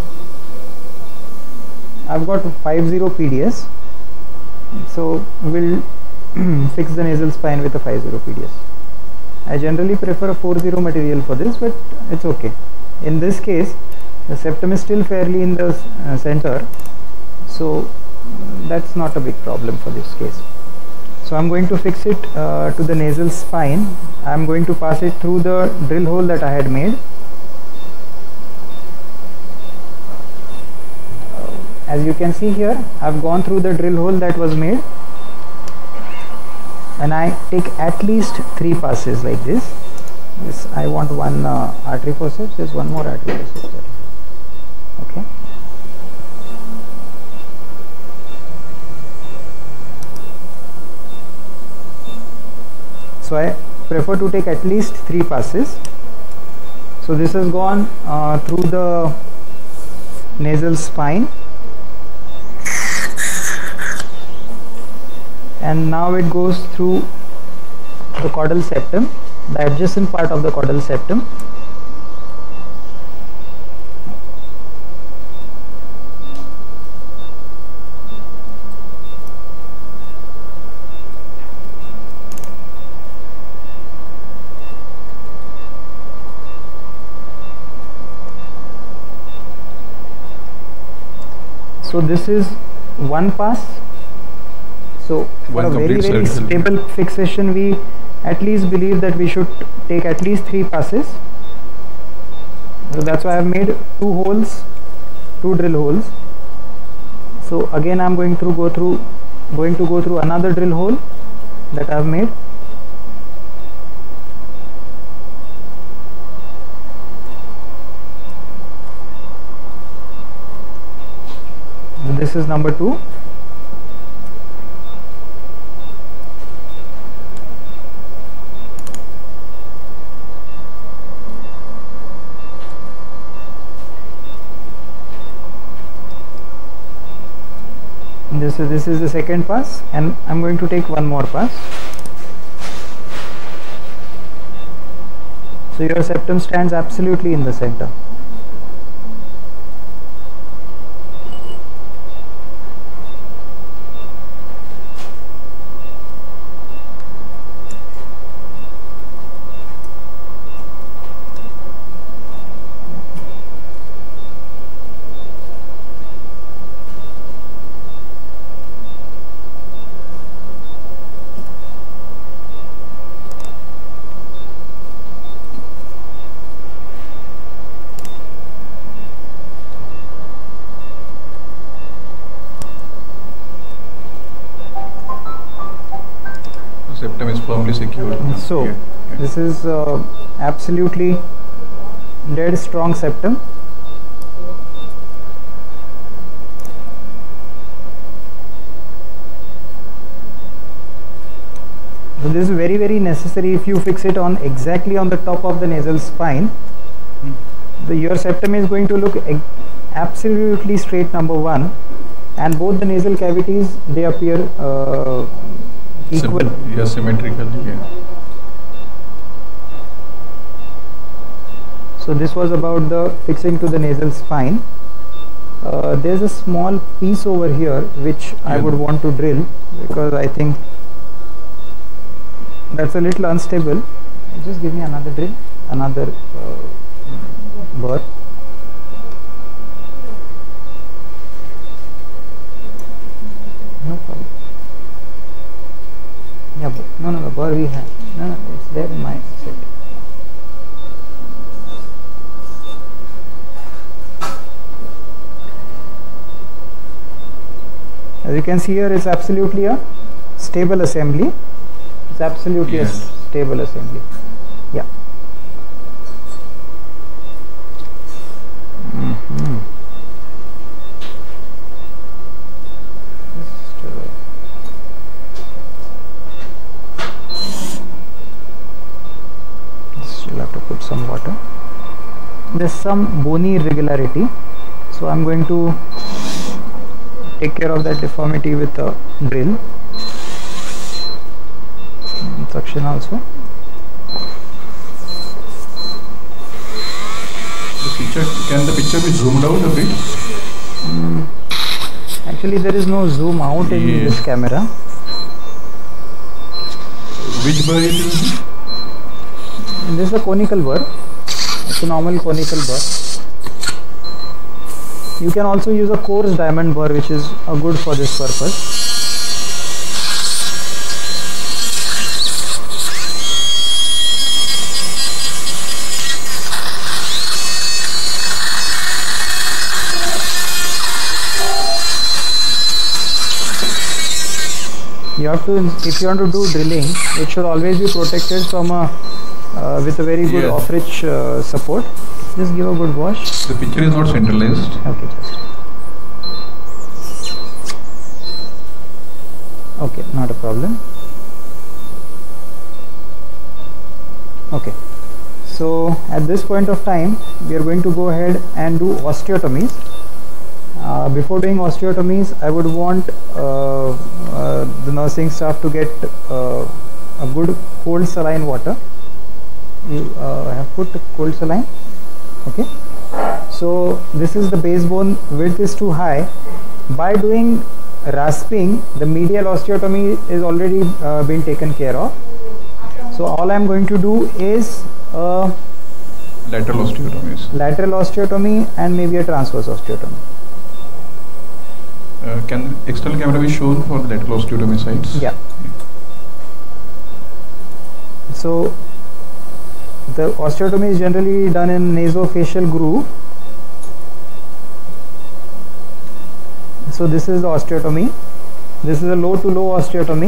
I've got five zero P D S, so we'll fix the nasal spine with a five zero P D S. I generally prefer a four zero material for this, but it's okay. In this case, the septum is still fairly in the uh, center, so that's not a big problem for this case. So I'm going to fix it uh, to the nasal spine. I'm going to pass it through the drill hole that I had made. As you can see here, I've gone through the drill hole that was made, and I take at least three passes like this. This I want one uh, artery forceps. There's one more artery forceps there. Okay. So I prefer to take at least three passes. So this has gone uh, through the nasal spine, and now it goes through the caudal septum, the adjacent part of the caudal septum. So this is one pass. So for a very very stable fixation, we at least believe that we should take at least three passes. So that's why I have made two holes, two drill holes. So again I'm going to go through going to go through another drill hole that I have made. This is number two. This is this is the second pass, and I'm going to take one more pass. So your septum stands absolutely in the center. Septum is firmly secured. So yeah, yeah. This is uh, absolutely dead strong septum. So this is very very necessary. If you fix it on exactly on the top of the nasal spine, hmm. the your septum is going to look absolutely straight, number one, and both the nasal cavities, they appear uh, equal. Sim yeah, symmetrical. Yeah. So this was about the fixing to the nasal spine. Uh, there's a small piece over here which yeah. I would want to drill, because I think that's a little unstable. Just give me another drill, another uh, burr. No problem. Yeah, but no, no, no, burr we have. No, no, it's there in my set. As you can see here, it's absolutely a stable assembly. It's absolutely yes. a stable assembly. Yeah. Mm-hmm. Just, uh, just you'll have to put some water. There's some bony irregularity, so I'm going to take care of that deformity with a drill. Suction also. The picture, can the picture be zoomed out a bit? Mm, actually, there is no zoom out in yeah. this camera. Which burr it is? This is a conical burr. It's a normal conical burr. You can also use a coarse diamond burr, which is uh, good for this purpose. You have to, if you want to do drilling, it should always be protected from a uh, with a very good Yes. off-ridge uh, support. Just give a good wash. The picture is not centralized. Okay, just. Okay, not a problem. Okay, so at this point of time, we are going to go ahead and do osteotomies. Uh, before doing osteotomies, I would want uh, uh, the nursing staff to get uh, a good cold saline water. You uh, have put cold saline. Okay, so this is the base bone width is too high. By doing rasping, the medial osteotomy is already uh, been taken care of. So all I am going to do is uh, Lateral osteotomies. lateral osteotomy and maybe a transverse osteotomy. Uh, can external camera be shown for the lateral osteotomy sites? Yeah. So the osteotomy is generally done in nasofacial groove. So this is the osteotomy. This is a low to low osteotomy.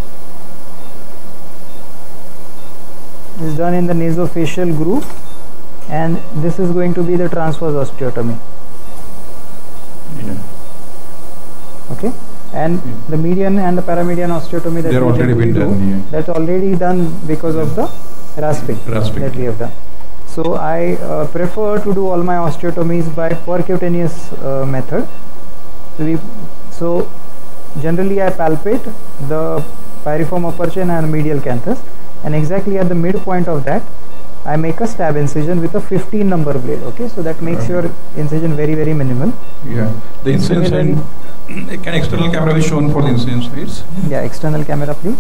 Is done in the nasofacial groove, and this is going to be the transverse osteotomy. Yeah. Okay, and Yeah. the median and the paramedian osteotomy that They're we already generally been do, done, yeah. that's already done because of the rasping, Rasping. that we have done. So I uh, prefer to do all my osteotomies by percutaneous uh, method. So we, so generally I palpate the piriform upper chain and medial canthus, and exactly at the midpoint of that I make a stab incision with a fifteen number blade. Okay, so that makes Okay. your incision very very minimal. Yeah. The incision Similarly- site. Can external camera be shown for the incision sites? Yeah, external camera please.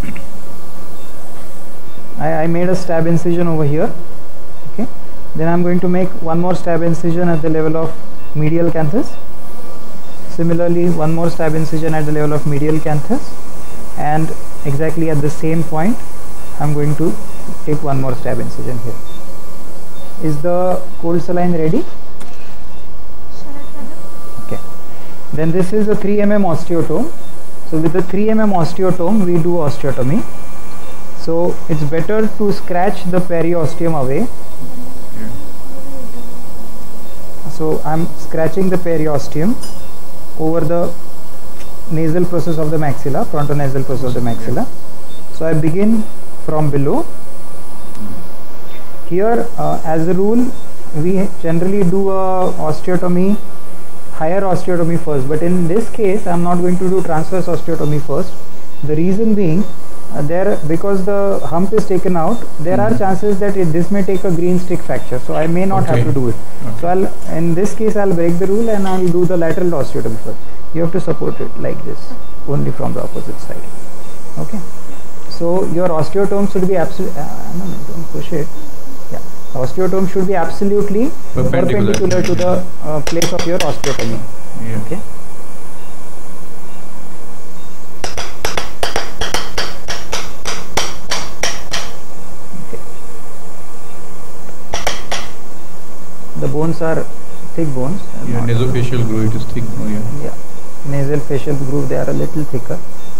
I, I made a stab incision over here. Okay, then I'm going to make one more stab incision at the level of medial canthus. Similarly, one more stab incision at the level of medial canthus, and exactly at the same point I'm going to take one more stab incision here. Is the cold saline ready? Okay. Then this is a three millimeter osteotome. So with the three millimeter osteotome we do osteotomy. So it's better to scratch the periosteum away. Yeah. So I'm scratching the periosteum over the nasal process of the maxilla, frontonasal process of the maxilla. So I begin from below. Here, uh, as a rule, we generally do a osteotomy, higher osteotomy first, but in this case I am not going to do transverse osteotomy first. The reason being, uh, there because the hump is taken out, there Mm-hmm. are chances that it, this may take a green stick fracture, so I may not Okay. have to do it. Okay. So I'll, in this case I'll break the rule and I'll do the lateral osteotomy first. You have to support it like this, only from the opposite side. Okay. So your osteotome should be absolutely, uh, no, no, don't push it. Yeah, osteotome should be absolutely Perpendicular. perpendicular to the uh, place of your osteotomy. Yeah. Okay. Okay. The bones are thick bones. Yeah. not- Nasofacial groove, it is thick. Oh, yeah. Yeah, nasal facial groove, they are a little thicker.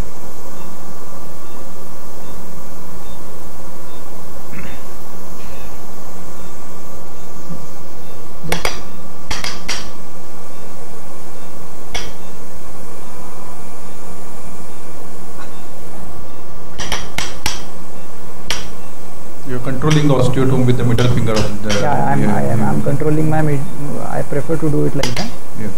You're controlling the osteotome with the middle finger of the. Yeah, I'm, I am. I'm controlling my mid. I prefer to do it like that. Yeah.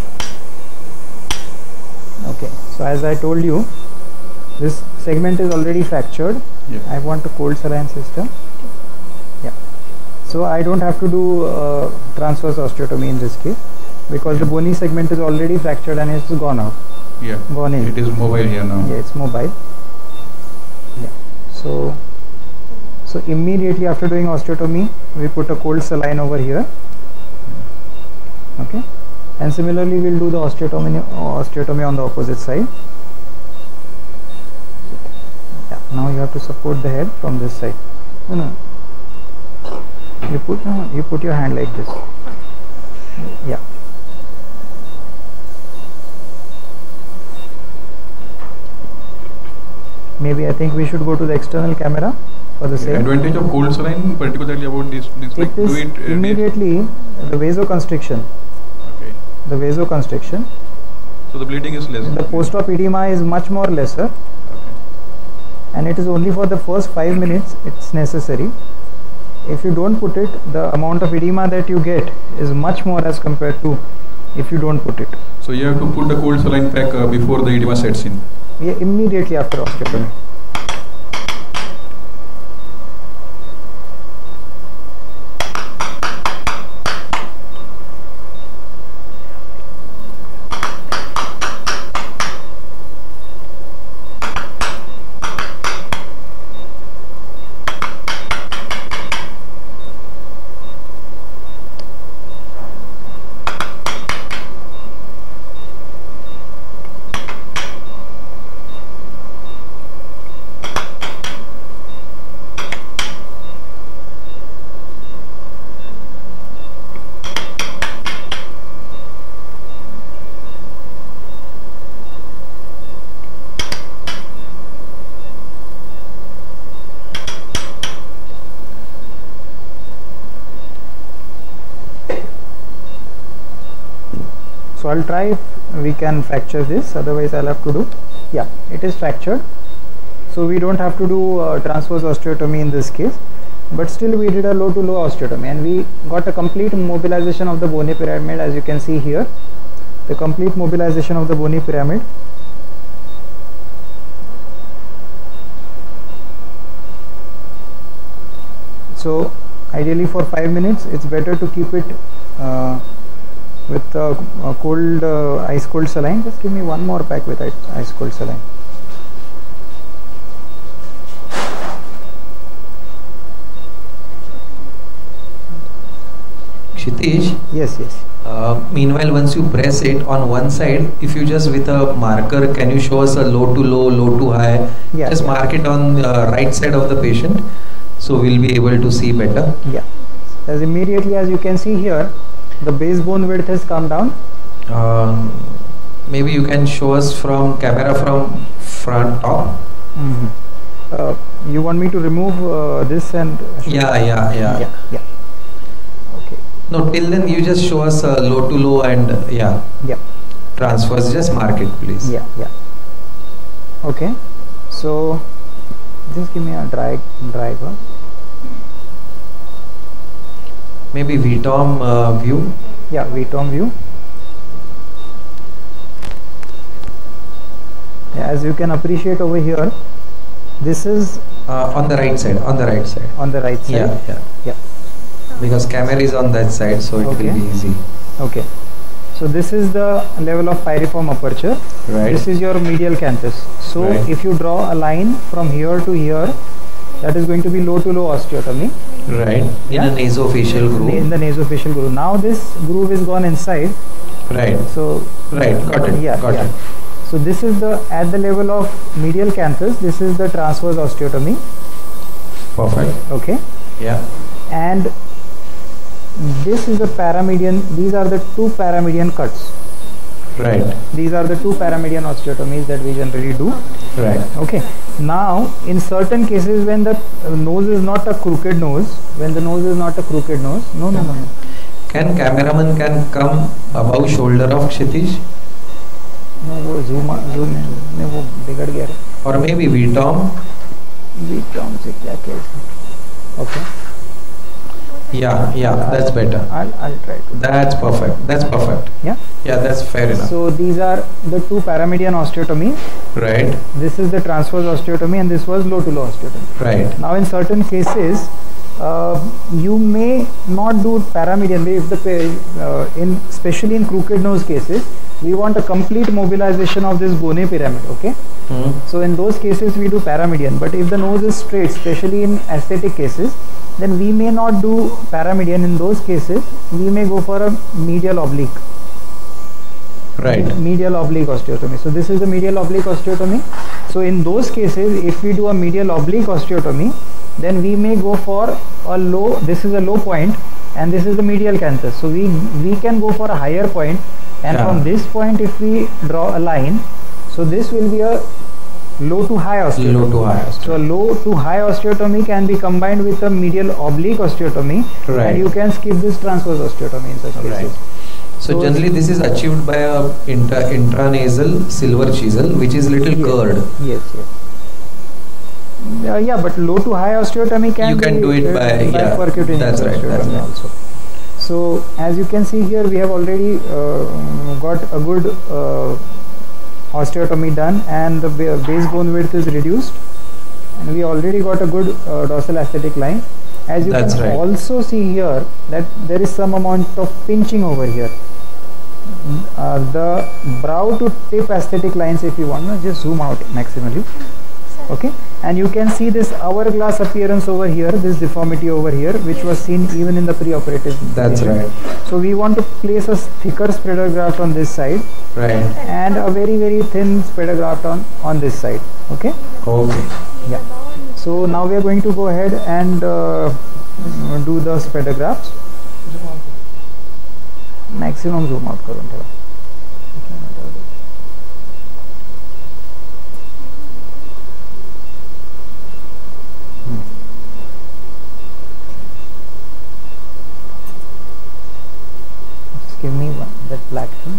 Okay. So as I told you, this segment is already fractured. Yeah. I want a cold saline system. Yeah. So I don't have to do uh, transverse osteotomy in this case because the bony segment is already fractured and it's gone out, Yeah. gone in. It is mobile here now. Yeah, it's mobile. Yeah. So, so immediately after doing osteotomy, we put a cold saline over here. Okay. And similarly, we'll do the osteotomy osteotomy on the opposite side. Yeah. Now you have to support the head from this side. No, no. You put no, you put your hand like this. Yeah. maybe I think we should go to the external camera for the same. Advantage of cold saline, particularly about this, this like It do is it uh, immediately the vasoconstriction. Okay. The vasoconstriction. So the bleeding is less. The post-op edema is much more lesser, Okay. and it is only for the first five minutes it's necessary. If you don't put it, the amount of edema that you get is much more as compared to if you don't put it. So you have to put the cold saline pack uh, before the edema sets in. Yeah, immediately after osteotomy. So I'll try if we can fracture this, otherwise I'll have to do, yeah, it is fractured. So we don't have to do uh, transverse osteotomy in this case, but still we did a low to low osteotomy and we got a complete mobilization of the bony pyramid, as you can see here, the complete mobilization of the bony pyramid. So ideally for five minutes it's better to keep it uh, with uh, uh, cold uh, ice cold saline. Just give me one more pack with ice, ice cold saline. Kshitish, Yes, yes. uh, meanwhile once you press it on one side, if you just with a marker, can you show us a low to low, low to high? Yeah. Just mark it on the right side of the patient, so we'll be able to see better. Yeah. As immediately as you can see here, the base bone width has come down. Um, maybe you can show us from camera from front top. Mm-hmm. uh, you want me to remove uh, this and Yeah, yeah, yeah. yeah, yeah. Okay. No, till then you just show us a low to low and uh, yeah, Yeah, transfers. Just mark it, please. yeah, yeah. Okay. So just give me a dry, dry gauze. Maybe V TOM uh, view. Yeah, V TOM view. Yeah, as you can appreciate over here, this is Uh, on the right side. On the right side. on the right side. Yeah, yeah. Yeah. Because camera is on that side, so it Okay. will be easy. Okay. So this is the level of pyriform aperture. Right. This is your medial canthus. So Right. if you draw a line from here to here, that is going to be low to low osteotomy Right. In Yeah. a nasofacial in groove. the nasofacial groove. Now this groove is gone inside. Right. So Right. Got it. yeah, Got yeah. it. So this is the at the level of medial canthus. This is the transverse osteotomy. Perfect. Okay. Yeah. And this is the paramedian. These are the two paramedian cuts. Right. These are the two paramedian osteotomies that we generally do. Right. Okay. Now, in certain cases, when the uh, nose is not a crooked nose, when the nose is not a crooked nose, no, no, no, no. Can cameraman can come above shoulder of Kshitish? No, वो zoom zoom में वो बिगड़ गया रे. Or maybe V TOM? V TOM से क्या क्या इसमें? Okay. Yeah, yeah, that's better. I'll I'll try to. That's perfect. That's perfect. Yeah. Yeah, that's fair enough. So these are the two paramedian osteotomy. Right. This is the transverse osteotomy, and this was low to low osteotomy. Right. Now, in certain cases, uh, you may not do paramedian. If the pa- uh, in especially in crooked nose cases, we want a complete mobilization of this bony pyramid. Okay. Hmm. So in those cases, we do paramedian. But if the nose is straight, especially in aesthetic cases, then we may not do paramedian. In those cases, we may go for a medial oblique. Right. Medial oblique osteotomy. So this is the medial oblique osteotomy. So in those cases, if we do a medial oblique osteotomy, then we may go for a low, this is a low point and this is the medial canthus. So we, we can go for a higher point, and Yeah. from this point if we draw a line, so this will be a Low to high osteotomy. Low to high osteotomy. So low to high osteotomy can be combined with a medial oblique osteotomy, Right. and you can skip this transverse osteotomy in such Right. cases. So, So- generally this is achieved by a intra intranasal silver chisel, which is little Yes. curved. Yes, yes. Uh, yeah, but low to high osteotomy can You can be, do it uh, by- yeah, percutaneous that's right, that's osteotomy right. also. So as you can see here, we have already uh, got a good uh, osteotomy done, and the ba- base bone width is reduced, and we already got a good uh, dorsal aesthetic line. As you That's can right. also see here that there is some amount of pinching over here. Uh, the brow to tip aesthetic lines, if you want, no, just zoom out maximally. Okay, and you can see this hourglass appearance over here, this deformity over here, which was seen even in the preoperative. That's patient. right. So we want to place a thicker spreader graft on this side Right. and a very very thin spreader graft on on this side. Okay. Okay. Yeah. So now we are going to go ahead and uh, do the spreader grafts. Maximum zoom out करो थोड़ा. Just give me one that black thing.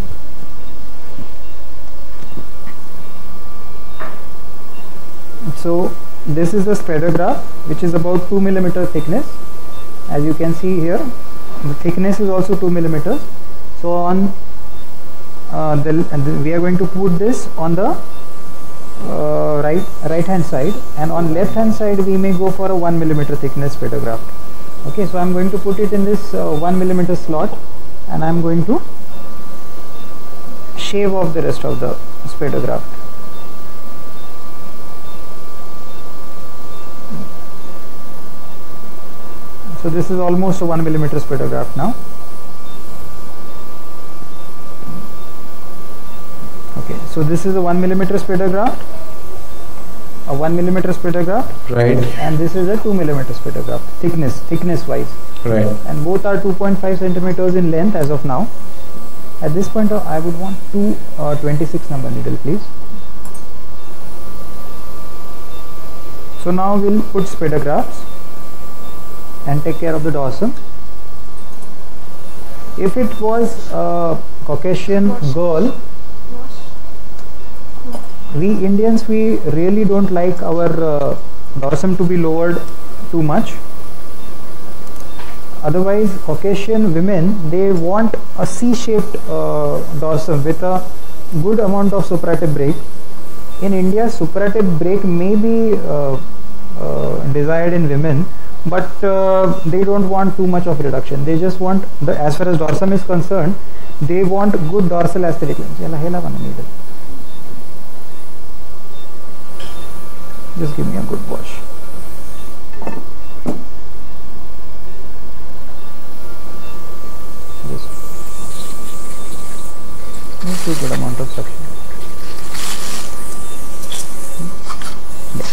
So this is the spreader graft, which is about two millimeter thickness. As you can see here, the thickness is also two millimeters. So on uh, the, and the we are going to put this on the uh, right right hand side, and on left hand side we may go for a one millimeter thickness spreader graft. Okay, so I'm going to put it in this uh, one millimeter slot, and I'm going to shave off the rest of the spreader graft. So this is almost a one millimeter spreader graft now. Okay, so this is a one millimeter spreader graft, a one millimeter spreader graft, Right. and this is a two millimeter spreader graft, thickness, thickness wise, Right. and both are two point five centimeters in length as of now. At this point, uh, I would want two uh, twenty-six number needle, please. So now we'll put spreader grafts and take care of the dorsum. If it was a Caucasian girl, we Indians, we really don't like our uh, dorsum to be lowered too much. Otherwise, Caucasian women, they want a C-shaped uh, dorsum with a good amount of superative break. In India, superative break may be uh, uh, desired in women, but uh, they don't want too much of reduction. They just want, the, as far as dorsum is concerned, they want good dorsal aesthetic lines. Yalla, hela one needle. Just give me a good wash. Just not too good amount of suction. Yeah.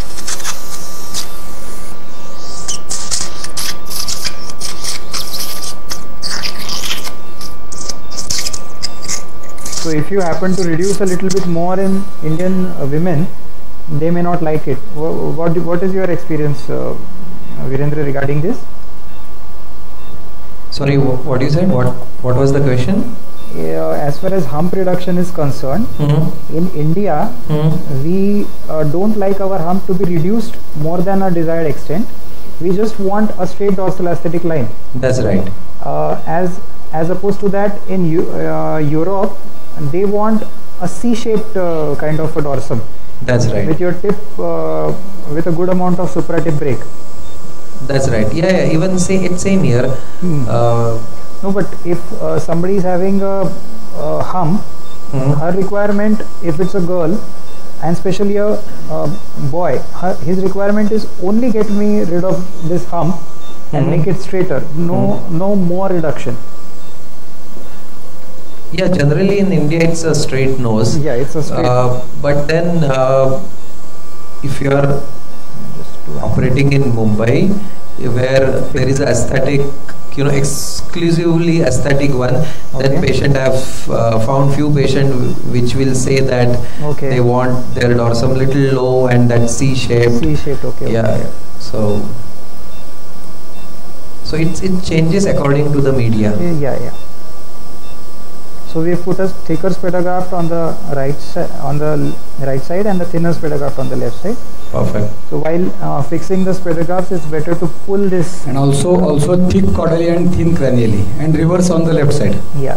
So if you happen to reduce a little bit more in Indian uh, women, they may not like it. What, what, what is your experience, uh, Virendra, regarding this? Sorry, wh- what you said? What What was the question? Uh, as far as hump reduction is concerned, Mm-hmm. in India, Mm-hmm. we uh, don't like our hump to be reduced more than a desired extent. We just want a straight dorsal aesthetic line. That's right. Uh, as as opposed to that, in Eu- uh, Europe, they want a C-shaped uh, kind of a dorsum That's right. with your tip uh, with a good amount of superative break. That's right. Yeah, yeah. Even say it's same here. Hmm. Uh, No, but if uh, somebody is having a, a hump, mhm. her requirement, if it's a girl and especially a, uh boy, her, his requirement is only get me rid of this hump and Mhm. make it straighter. No, no more reduction. Yeah, generally in India it's a straight nose. Yeah, it's a straight. Uh, but then uh, if you are Just to operating in Mumbai, where there is a aesthetic you know, exclusively aesthetic one, Okay. then patient have uh, found few patient which will say that Okay. they want their dorsum little low and that C shaped. C shaped. Okay. Yeah. Okay. So so it it changes according to the media. Yeah, yeah. So we have put a thicker spider on the right side, on the l- right side, and the thinner spider on the left side. Perfect. So while uh, fixing the spider it's better to pull this. And also also thick caudally and thin cranially, and reverse on the left side. Yeah.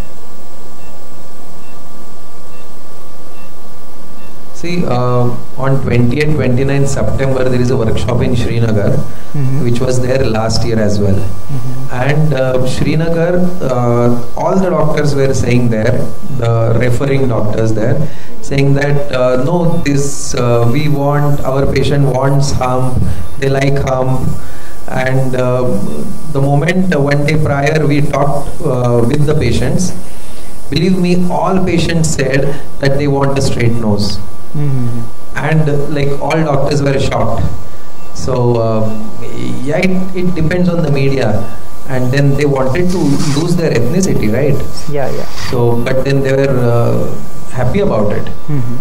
See, uh, on twenty and twenty-ninth September there is a workshop in Srinagar, Mhm. which was there last year as well. Mhm. And uh, Srinagar, uh, all the doctors were saying there, the referring doctors there, saying that uh, no, this uh, we want, our patient wants hump, they like hump. And uh, the moment uh, one day prior we talked uh, with the patients, believe me, all patients said that they want a straight nose. Mhm. And uh, like all doctors were shocked. So uh, yeah, it, it depends on the media. And then they wanted to lose their ethnicity, right? Yeah, yeah. So but then they were uh, happy about it. Mhm.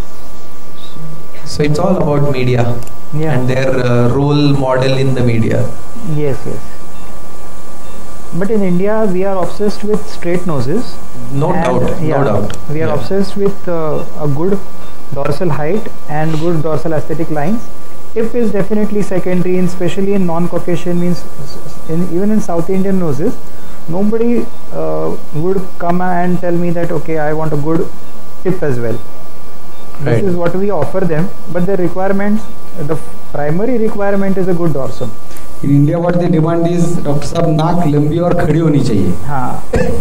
So it's all about media Yeah. and their uh, role model in the media. Yes, yes. But in India, we are obsessed with straight noses. No And, doubt, yeah, no doubt. We are Yeah. obsessed with uh, a good dorsal height and good dorsal aesthetic lines. Tip is definitely secondary, in especially in non-Caucasian, means in, even in South Indian noses, nobody uh, would come and tell me that okay, I want a good tip as well. Right. This is what we offer them, but the requirements, the primary requirement is a good dorsum. In India, what they demand is doctor साहब नाक लंबी और खड़ी होनी चाहिए. हाँ.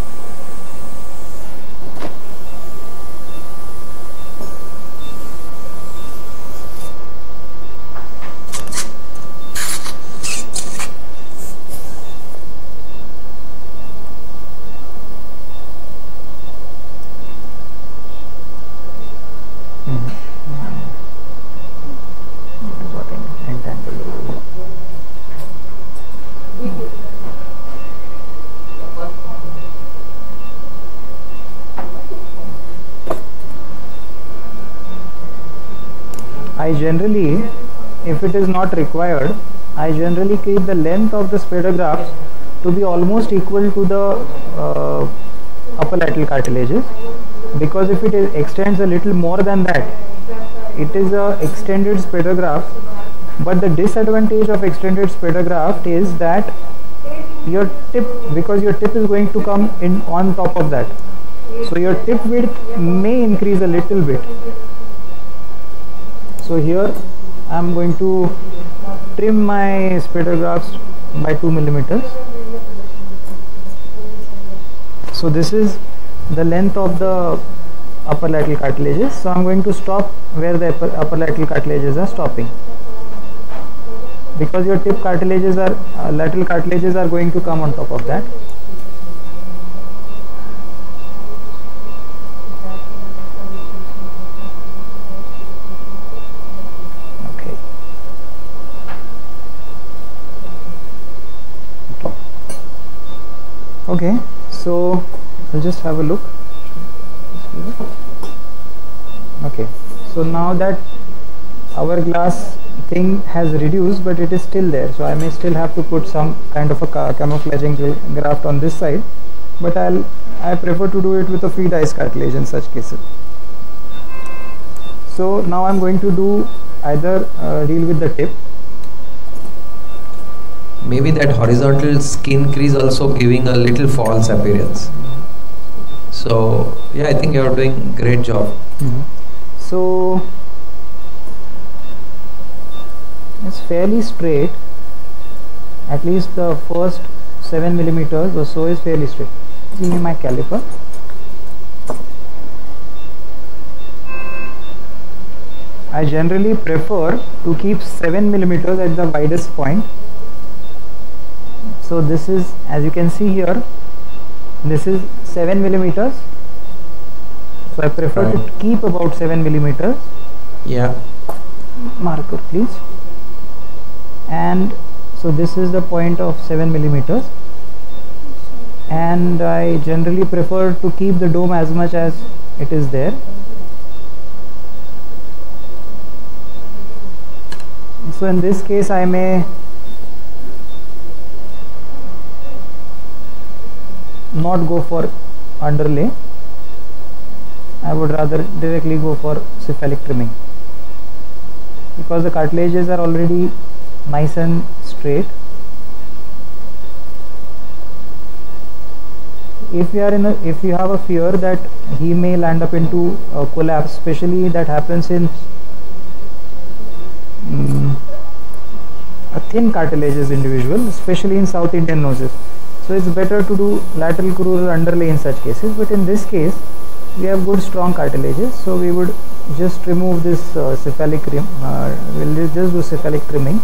I generally, if it is not required, I generally keep the length of the spider to be almost equal to the uh, upper lateral cartilages, because if it is, extends a little more than that, it is a extended spider but the disadvantage of extended spider is that your tip, because your tip is going to come in on top of that, so your tip width may increase a little bit. So here I am going to trim my spider by two millimeters. So this is the length of the upper lateral cartilages. So I am going to stop where the upper, upper lateral cartilages are stopping, because your tip cartilages are uh, lateral cartilages are going to come on top of that. Okay. Okay, so I'll just have a look. Okay, so now that hourglass thing has reduced, but it is still there, so I may still have to put some kind of a ca camouflaging graft on this side, but I'll I prefer to do it with a feed ice cartilage in such cases. So now I'm going to do either uh, deal with the tip. Maybe that horizontal skin crease also giving a little false appearance. So yeah, I think you're doing great job. Mm-hmm. So it's fairly straight, at least the first seven millimeters or so is fairly straight. Give me my caliper. I generally prefer to keep seven millimeters at the widest point. So this is, as you can see here, this is seven millimeters. So I prefer Right. to keep about seven millimeters. Yeah. Marker please. And So this is the point of seven millimeters, and I generally prefer to keep the dome as much as it is there. So in this case I may not go for underlay. I would rather directly go for cephalic trimming, because the cartilages are already nice and straight. If you are in a, if you have a fear that he may land up into a collapse, especially that happens in um, a thin cartilages individual, especially in South Indian noses. So it's better to do lateral crural underlay in such cases. But in this case, we have good strong cartilages, so we would just remove this uh, cephalic trim. Uh, we'll just do cephalic trimming.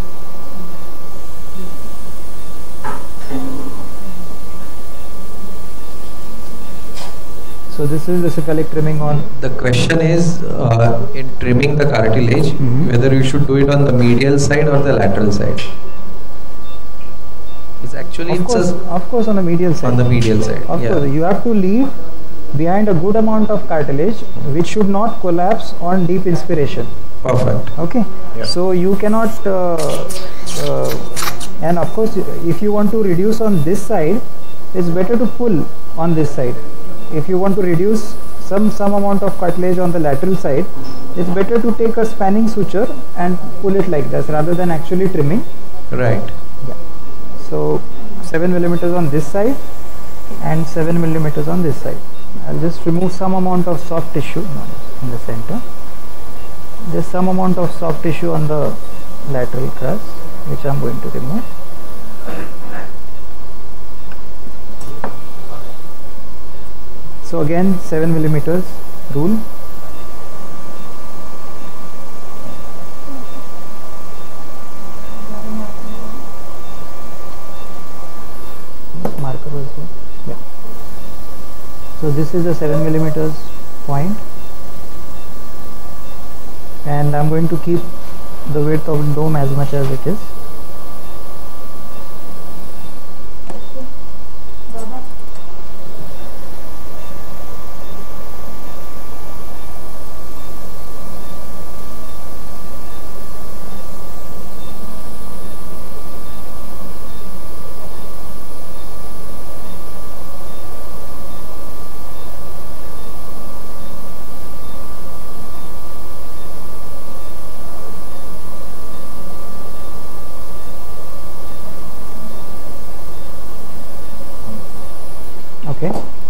So this is the cephalic trimming on. The question is, uh, in trimming the cartilage, Mm-hmm. whether you should do it on the medial side or the lateral side. It's actually Of it's course, a, of course, on the medial side. on the medial side. Of yeah. course, you have to leave behind a good amount of cartilage, which should not collapse on deep inspiration. Perfect. Okay. Yeah. So you cannot, uh, uh, and of course, if you want to reduce on this side, it's better to pull on this side. If you want to reduce some some amount of cartilage on the lateral side, it's better to take a spanning suture and pull it like this rather than actually trimming. Right. Yeah. So seven millimeters on this side and seven millimeters on this side. I'll just remove some amount of soft tissue in the center. There's some amount of soft tissue on the lateral crus, which I'm going to remove. So again, seven millimeters rule. Marker was here. Yeah. So this is the seven millimeters point, and I'm going to keep the width of the dome as much as it is. Okay.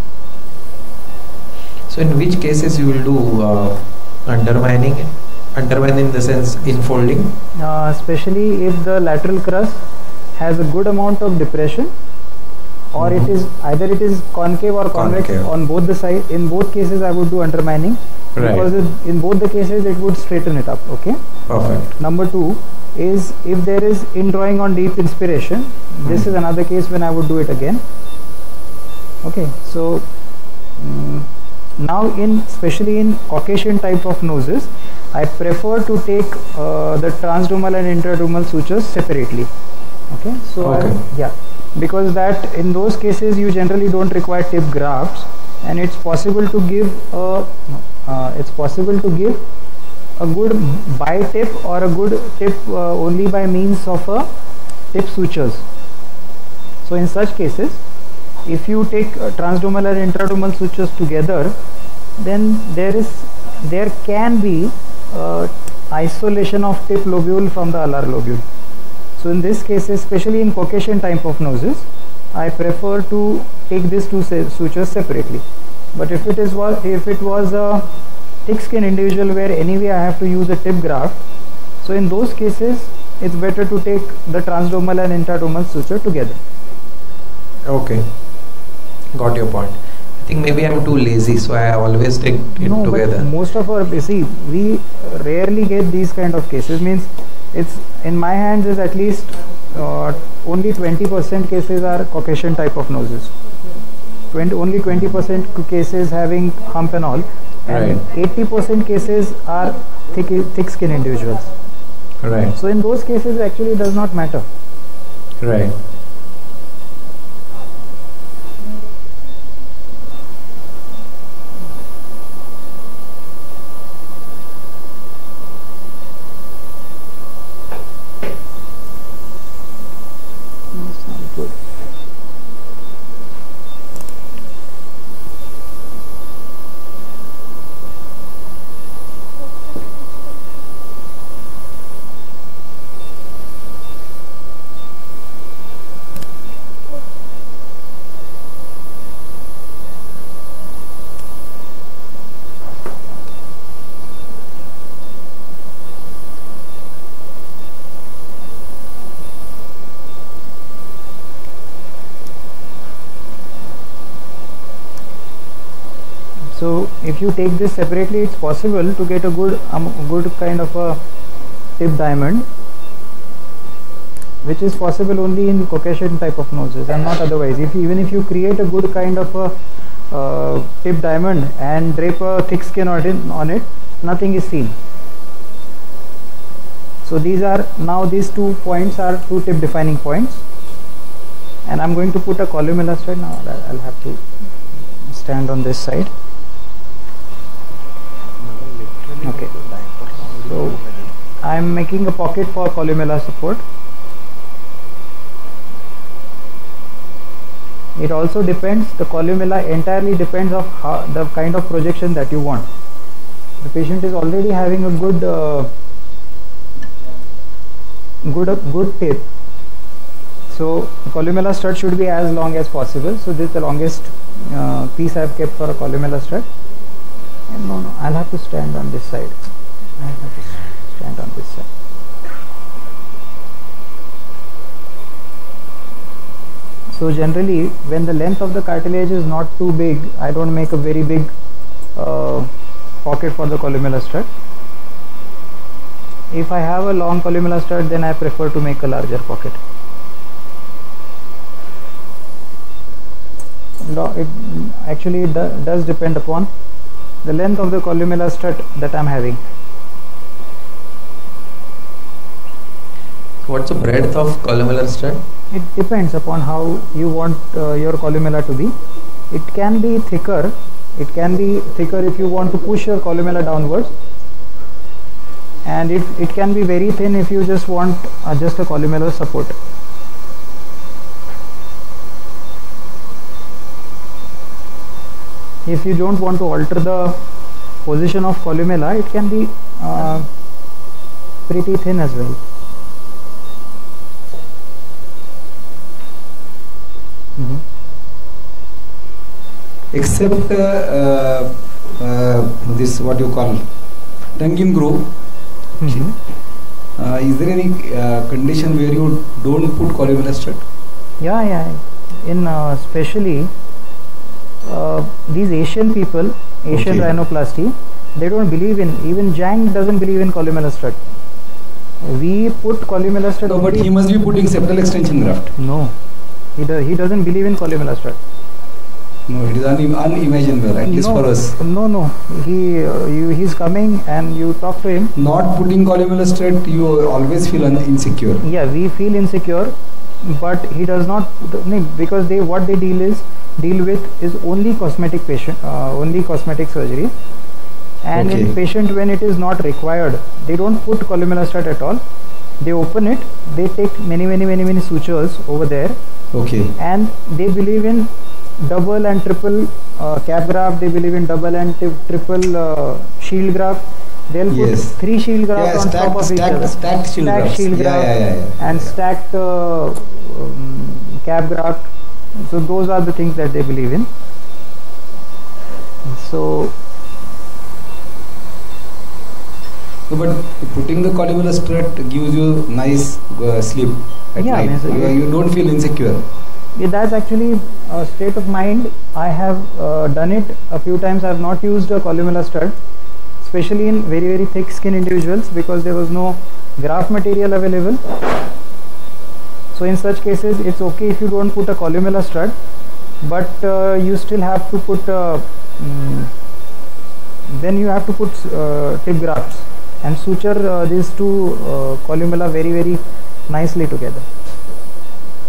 So in which cases you will do uh, undermining? Undermine in the sense infolding? Uh, especially if the lateral crus has a good amount of depression, or Mhm. it is either it is concave or convex Concave. on both the sides. In both cases I would do undermining, Right. because it, in both the cases it would straighten it up. Okay. Perfect. Number two is if there is indrawing on deep inspiration, this Hmm. is another case when I would do it again. Okay, so mm, now in especially in Caucasian type of noses, I prefer to take uh, the transdermal and intradermal sutures separately. Okay, so I- Okay. yeah, because that in those cases you generally don't require tip grafts, and it's possible to give a uh, it's possible to give a good bi-tip or a good tip uh, only by means of a tip sutures. So in such cases, if you take uh, transdermal and intradermal sutures together, then there is there can be uh, isolation of tip lobule from the alar lobule. So in this case, especially in Caucasian type of noses, I prefer to take these two se sutures separately. But if it is was if it was a thick skin individual where anyway I have to use a tip graft, so in those cases it's better to take the transdermal and intradermal suture together. Okay. Got your point. I think maybe I'm too lazy, so I always take it No, together. but most of our, you see, we rarely get these kind of cases. Means it's in my hands is at least uh, only twenty percent cases are Caucasian type of noses. twenty, only twenty percent cases having hump and all, and eighty percent cases are thick thick skin individuals. Right. So in those cases, actually, it does not matter. Right. That's not good. So if you take this separately, it's possible to get a good um, good kind of a tip diamond, which is possible only in Caucasian type of noses and not otherwise. If even if you create a good kind of a uh, tip diamond and drape a thick skin on it, on it, nothing is seen. So these are now these two points are two tip defining points, and I'm going to put a columella stud. Now I'll have to stand on this side. Okay, so I am making a pocket for columella support. It also depends, the columella entirely depends of how, the kind of projection that you want. The patient is already having a good uh, good uh, good tip, so the columella stud should be as long as possible. So this is the longest uh, piece I have kept for a columella stud. And no, no, I'll have to stand on this side. I'll have to stand on this side. So generally, when the length of the cartilage is not too big, I don't make a very big uh, pocket for the columella stud. If I have a long columella stud, then I prefer to make a larger pocket. It actually it do, does depend upon the length of the columella stud that I am having. What's the breadth of columella stud? It depends upon how you want uh, your columella to be. It can be thicker. It can be thicker if you want to push your columella downwards, and it, it can be very thin if you just want uh, just a columella support. If you don't want to alter the position of columella, it can be uh, pretty thin as well. Mm-hmm. Except uh, uh, this what you call tongue in groove. Mm-hmm. Uh, is there any uh, condition where you don't put columella stud? Yeah, yeah. In uh, especially uh, these Asian people, Asian Okay. rhinoplasty, they don't believe in. Even Jang doesn't believe in columella stud. We put columella stud. No, but only- he must be putting septal extension graft. No, he do, he doesn't believe in columella stud. No, it is un- unimaginable, at least no, for us. No, no. He uh, you he's coming and you talk to him. Not putting columella stud, you always feel un- insecure. Yeah, we feel insecure, but he does not, no, because they what they deal is deal with is only cosmetic patient, uh, only cosmetic surgery, and Okay. in patient when it is not required, they don't put columella stud at all. They open it, they take many many many many sutures over there, Okay. and they believe in double and triple uh, cap graft. They believe in double and tri- triple uh, shield graft. They'll put Yes. three shield grafts Yeah, on stacked- top of each stacked- other. stacked shield grafts. shield Yeah, graft yeah, yeah, yeah. and stacked uh, um, cap graft. So those are the things that they believe in. So So, but putting the columella stud gives you nice uh, sleep at Yeah, night. means You, you- you don't feel insecure. yeah, that's actually a state of mind. I have uh, done it a few times. I have not used a columella stud, especially in very very thick skin individuals, because there was no graft material available. So in such cases, it's okay if you don't put a columella stud, but uh, you still have to put. Uh, mm, then you have to put uh, tip grafts and suture uh, these two uh, columella very very nicely together.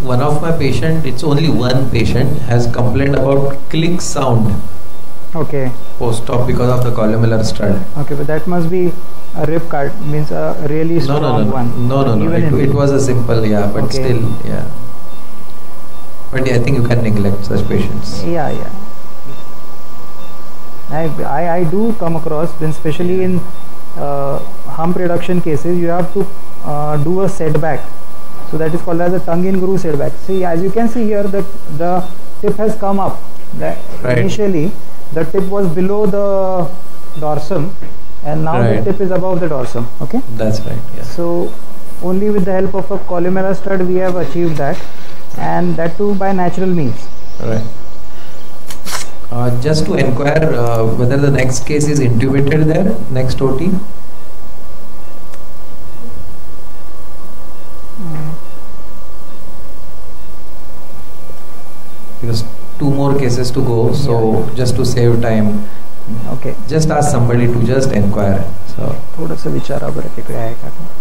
one of my patient, it's only one patient, has complained about click sound Okay. post-op because of the columnar stud. Okay, but that must be a rib card, means a really No, strong no, no, no, one. no, no, no. Even It, in- it was a simple, yeah, but Okay. still, yeah. But yeah, I think you can neglect such patients. Yeah, yeah. I, I, I do come across, then especially in uh, hump reduction cases, you have to uh, do a setback. So that is called as a tongue in groove setback. See, as you can see here, that the tip has come up. That Right. Initially, the tip was below the dorsum, and now Right. the tip is above the dorsum. Okay. That's right, yeah. So only with the help of a columnar stud we have achieved that, and that too by natural means. Right. Uh, just to inquire uh, whether the next case is intubated there, next O T. Because two more cases to go, so Yeah. just to save time, Okay. just ask somebody to just inquire. So थोडंसं विचारा बरं तिकडे आहे का ते.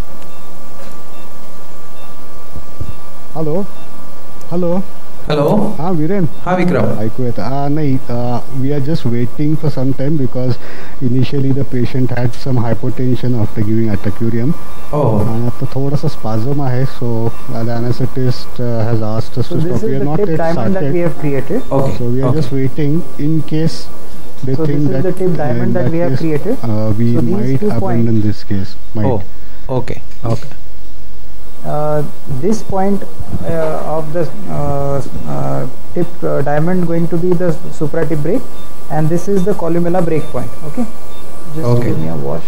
Hello hello hello, हां Viren ha Vikram. ऐकू येतं हां नाही we are just waiting for some time because initially the patient had some hypotension after giving atracurium Oh, आणि आता थोडंसं स्पाझम आहे so the anaesthetist has asked us So to this stop is we are the not tip yet diamond that we started have created. okay. so we are okay. just waiting in case they So this think is that the tip diamond in that we have case, created. uh, we So these might two point- abandon this case might Oh, okay, okay. Uh, this point uh, of the uh, uh, tip uh, diamond going to be the supra tip break, and this is the columella break point. Okay. Just Okay. give me a wash.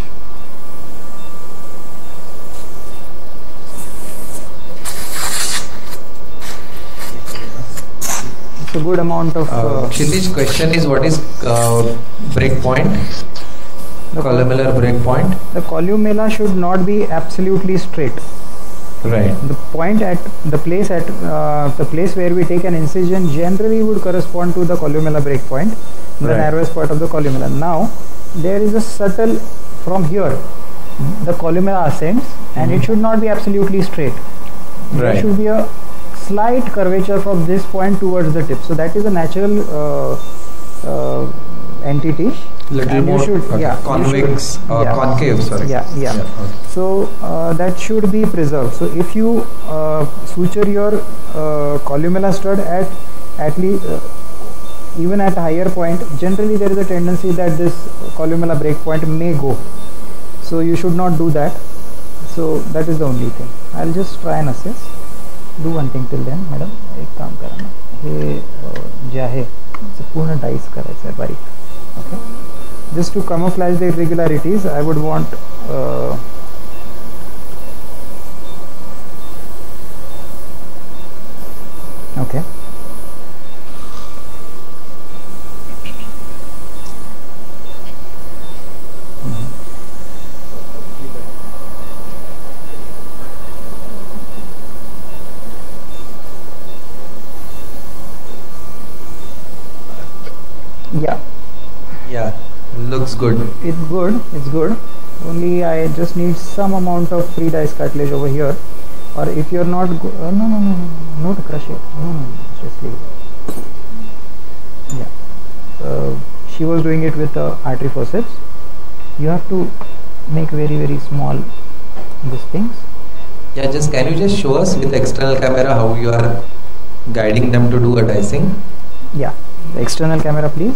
It's a good amount of Uh, uh, Kshitish, question is what is uh, break point? the, col- Columnar break point? the columella should not be absolutely straight. Right. The point at the place at uh, the place where we take an incision generally would correspond to the columella break point, the Right. narrowest part of the columella. Now there is a subtle, from here the columella ascends, and it should not be absolutely straight. There Right. should be a slight curvature from this point towards the tip. So that is a natural uh, uh, entity. Little And you more should- okay, yeah, you convex should- or yeah. concave, sorry. Yeah, yeah. okay. So uh, that should be preserved. So if you uh, suture your uh, columella stud at at least uh, even at a higher point, generally there is a tendency that this columella break point may go. So you should not do that. So that is the only thing. I'll just try and assess. Do one thing till then, madam. एक काम करा ना, हे अ, जे आहे ते पूर्ण dice करायचं आहे बारीक. Okay. Just to camouflage the irregularities, I would want uh, okay. Yeah. Yeah, looks good. It's good, it's good. Only I just need some amount of free dice cartilage over here. Or if you're not, go uh, no, no, no, no, no to crush it. No, no, no, just leave it. Yeah. Uh, she was doing it with uh, artery forceps. You have to make very, very small these things. Yeah, just can you just show us with the external camera how you are guiding them to do a dicing? Yeah. The external camera, please.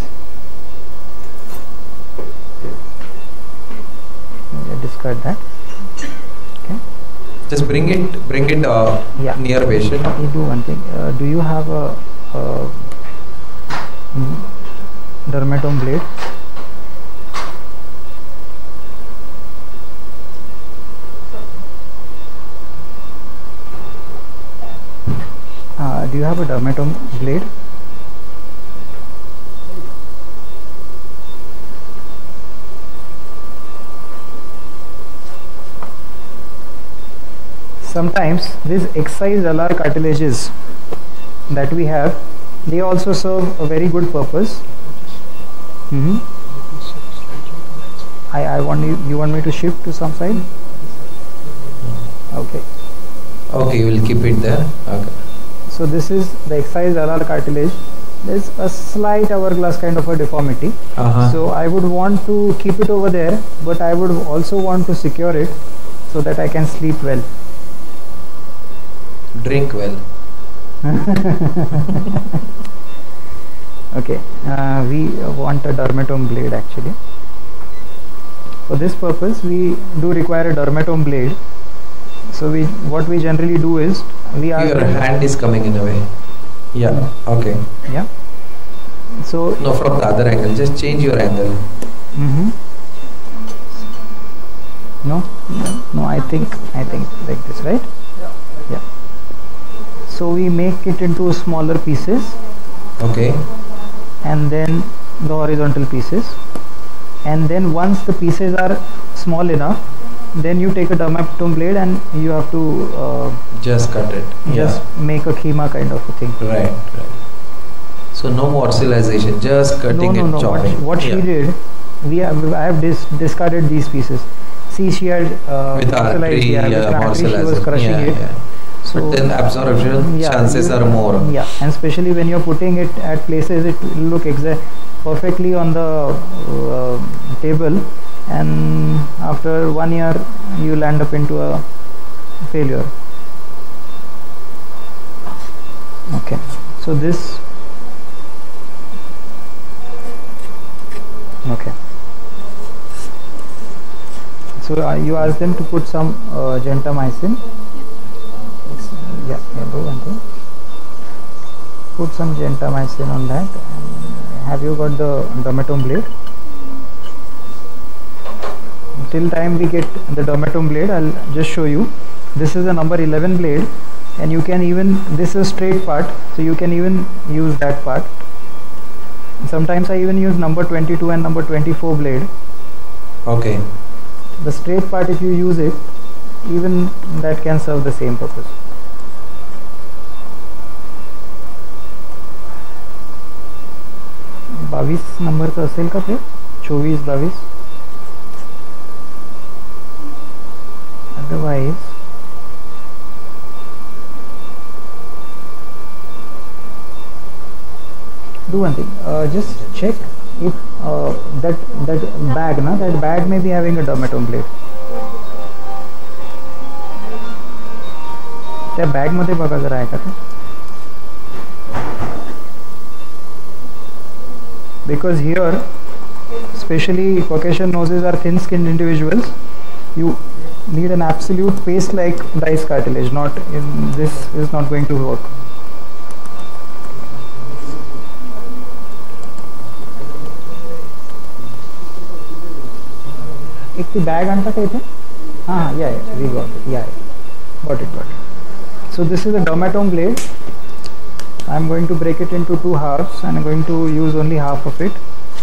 Yeah, discard that. Okay. Just bring it, bring it uh, Yeah. near patient. You do one thing. Uh, do you have a, a mm, dermatome blade? Uh, do you have a dermatome blade? Sometimes these excised alar cartilages that we have, they also serve a very good purpose. Mm-hmm. I, I want you, you want me to shift to some side? Okay. Okay, you will keep it there. Okay. So this is the excised alar cartilage. There's a slight hourglass kind of a deformity. Uh-huh. So I would want to keep it over there, but I would also want to secure it so that I can sleep well. Drink well. Okay, uh, we want a dermatome blade actually. For this purpose, we do require a dermatome blade. So we, what we generally do is we are. Your hand is coming in a way. Yeah. Okay. Yeah. So no, from the other angle. Just change your angle. Mm-hmm. No, no, no. I think I think like this, right? Yeah. Yeah. So we make it into smaller pieces. Okay. And then the horizontal pieces. And then once the pieces are small enough, then you take a dermatome blade and you have to uh, just cut it. Just yeah. make a khema kind of a thing. Right, right. So no morcellization, just cutting no, no, and no. chopping. What, what yeah. she did, we have, I have dis discarded these pieces. See, she had uh, with artery, yeah, yeah, with artery, she was crushing yeah, it. Yeah. So but then absorption yeah, chances you, are more. Yeah, and especially when you're putting it at places, it will look exact perfectly on the uh, table, and after one year you'll end up into a failure. Okay, so this okay so uh, you ask them to put some uh, gentamicin. Yeah, yeah, do one thing. Put some gentamicin on that. And have you got the dermatome blade? Till time we get the dermatome blade, I'll just show you. This is a number eleven blade, and you can even, this is a straight part, so you can even use that part. Sometimes I even use number twenty-two and number twenty-four blade. Okay. The straight part, if you use it, even that can serve the same purpose. बाईस number का असेल का plate चौबीस बाईस otherwise do one thing, uh, just check if uh, that that bag na that bag may be having a dermatome blade. त्या bag मध्ये बघा जरा आहे का ते. Because here, especially Caucasian noses are thin-skinned individuals, you need an absolute paste-like dice cartilage. Not in this is not going to work. एक ती bag आणता का इथे? हाँ, yeah, yeah, we got it. Yeah, got it, got it. So this is a dermatome blade. I'm going to break it into two halves and I'm going to use only half of it.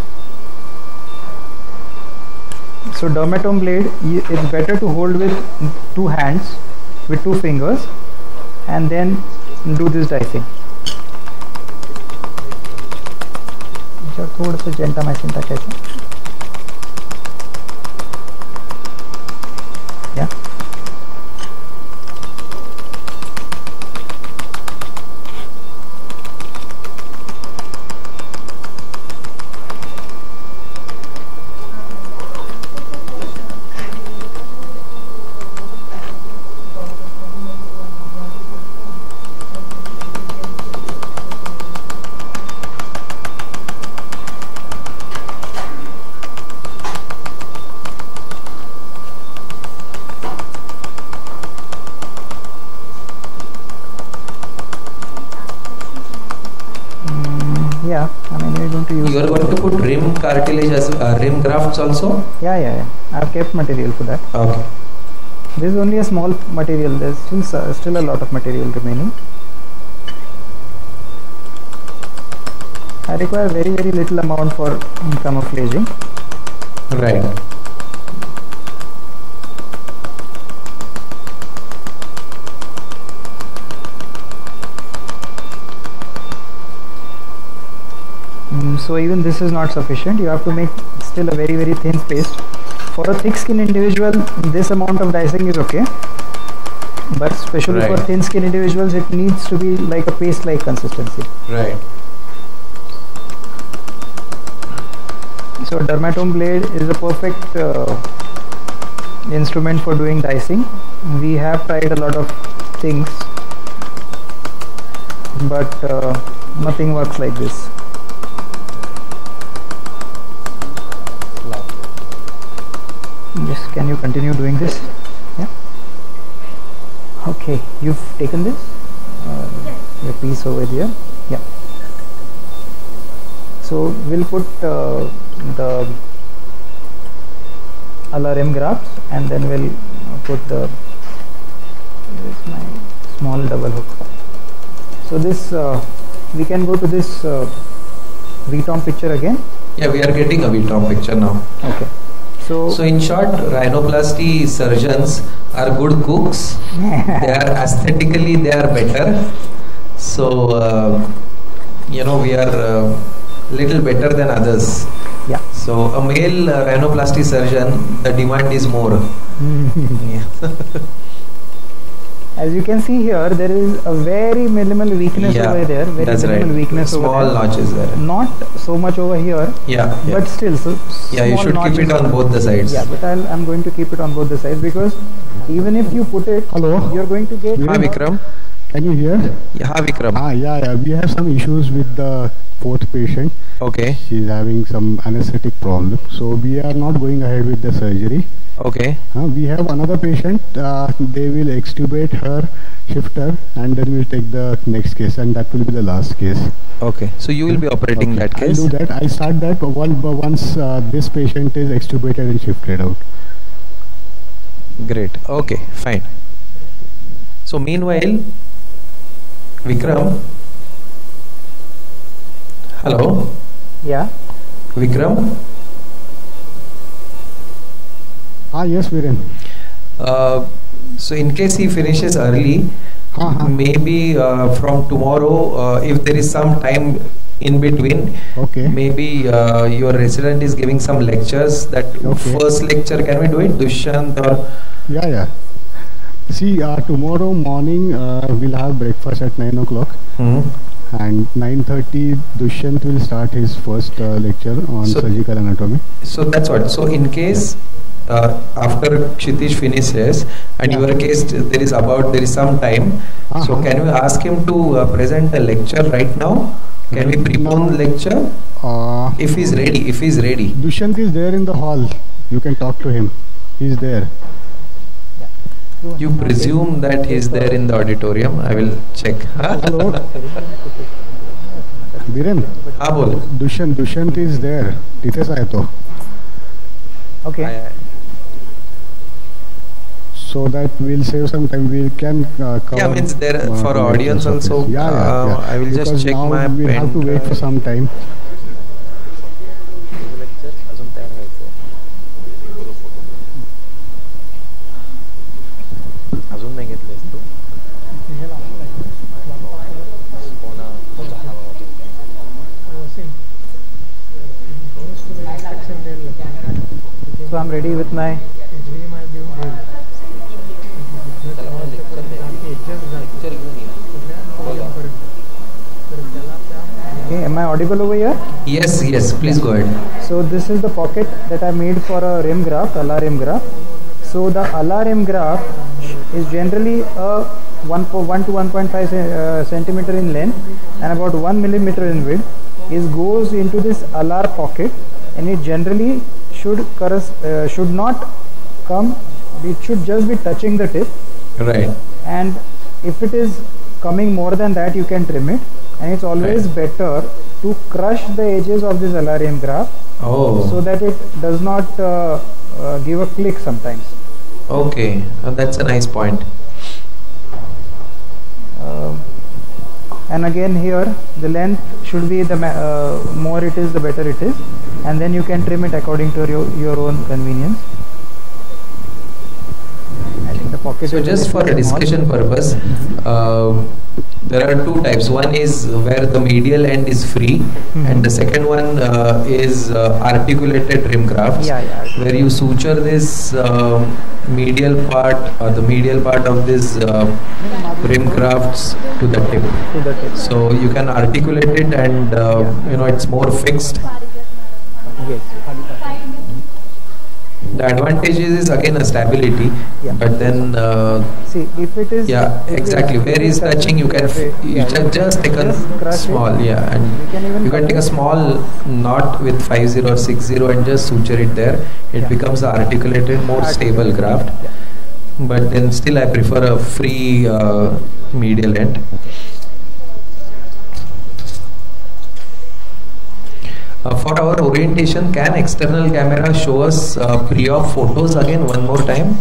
So dermatome blade, it's better to hold with two hands, with two fingers, and then do this dicing. थोड़ा सा gentamicin टाकायचं. Yeah. Yeah, I mean we're going to use. You are going to put rim cartilage as uh, rim grafts also. Yeah, yeah, yeah. I've kept material for that. Okay. This is only a small material. There's still still a lot of material remaining. I require very very little amount for camouflaging. Right. So even this is not sufficient. You have to make still a very very thin paste. For a thick skin individual, this amount of dicing is okay, but especially Right. for thin skin individuals it needs to be like a paste like consistency. Right. So dermatome blade is a perfect uh, instrument for doing dicing. We have tried a lot of things, but uh, nothing works like this. Yes, can you continue doing this? Yeah. Okay, you've taken this? Uh, your piece over there. Yeah. So we'll put uh, the alarm graphs and then we'll put the, here is my small double hook. So this uh, we can go to this uh, V TOM picture again. Yeah, we are getting a V TOM picture now. Okay. So, So in short, rhinoplasty surgeons are good cooks. They are aesthetically they are better. So uh, you know we are uh, little better than others. yeah. So a male uh, rhinoplasty surgeon, the demand is more. Yeah. As you can see here, there is a very minimal weakness Yeah, over there. Very that's minimal right. weakness Small over there. notches there. Not so much over here, Yeah. yeah. but still. So yeah, you small should keep notches. it on both the sides. Yeah, but I'll, I'm going to keep it on both the sides because even if you put it, Hello. you're going to get. Hi Vikram. Can you hear? Yeah, hi Vikram. Ah, yeah, yeah. We have some issues with the fourth patient. Okay. She's having some anesthetic problem. So we are not going ahead with the surgery. Okay. Uh, we have another patient. Uh, they will extubate her, shift her, and then we'll take the next case, and that will be the last case. Okay. So you will be operating Okay, that case. I'll do that. I start that one, once uh, this patient is extubated and shifted out. Great. Okay. Fine. So meanwhile, Vikram. Hello, Yeah. Vikram. Ah, yes, Viren. Uh, so in case he finishes early, हाँ हाँ maybe uh, from tomorrow, uh, if there is some time in between, okay maybe uh, your resident is giving some lectures. That Okay. first lecture, can we do it, Dushyant? Or yeah yeah see uh, tomorrow morning uh, we'll have breakfast at nine o'clock hmm. and nine thirty Dushyant will start his first uh, lecture on So- surgical anatomy. So that's what. So in case uh, after Kshitish finishes and Yeah. your case there is about there is some time, so Uh-huh. can we ask him to uh, present a lecture right now? Can we Right prepone now- lecture uh, if he's ready? If he's ready. Dushyant is there in the hall, you can talk to him, he's there. You presume that he's there in the auditorium. I will check. Huh? Hello Viren, हाँ बोल. Dushyant Dushyant is there, तिथेच आहे तो. Okay. So that we'll save some time. We can uh, cover. Yeah, means there uh, for lectures audience of this. also. Yeah, yeah, uh, yeah. I will just Because check now my we'll pen have to wait for drive. some time. अजून नाही घेतलेस तू So I'm ready with my. Okay, am I audible over here? Yes, yes. Please go ahead. So this is the pocket that I made for a rim graft, ala rim graft. So the ala rim graft is generally a one, one to one point five uh, centimeter in length and about one millimeter in width. Is goes into this alar pocket, and it generally should corres- uh, should not come. It should just be touching the tip. Right. And if it is coming more than that, you can trim it. And it's always Right. better to crush the edges of this alarium graft Oh. so that it does not uh, uh, give a click sometimes. Okay. Uh, that's a nice point. Uh, and again here the length should be the ma- uh, more it is the better it is, and then you can trim it according to your, your own convenience. I think the pocket So is just for a relatively small. discussion purpose, uh, there are two types. One is where the medial end is free, Mhm. and the second one uh, is uh, articulated rim grafts, Yeah, yeah. where you suture this uh, medial part or the medial part of this uh, rim grafts to the tip. To the tip. So you can articulate it, and uh, you know it's more fixed. Yes. The advantage is again a stability, Yeah. but then uh, See, if it is. yeah, if it- exactly. if Where it is touching, you can if f- it- you yeah, ju- just take a just crush it. small, yeah, and You can even you can cut take a it. small knot with five zero or six zero and just suture it there. It Yeah. becomes a articulated, more stable Articulated, graft. yeah. But then still, I prefer a free uh, medial end. Uh, for our orientation, can external camera show us uh, pre-op photos again one more time?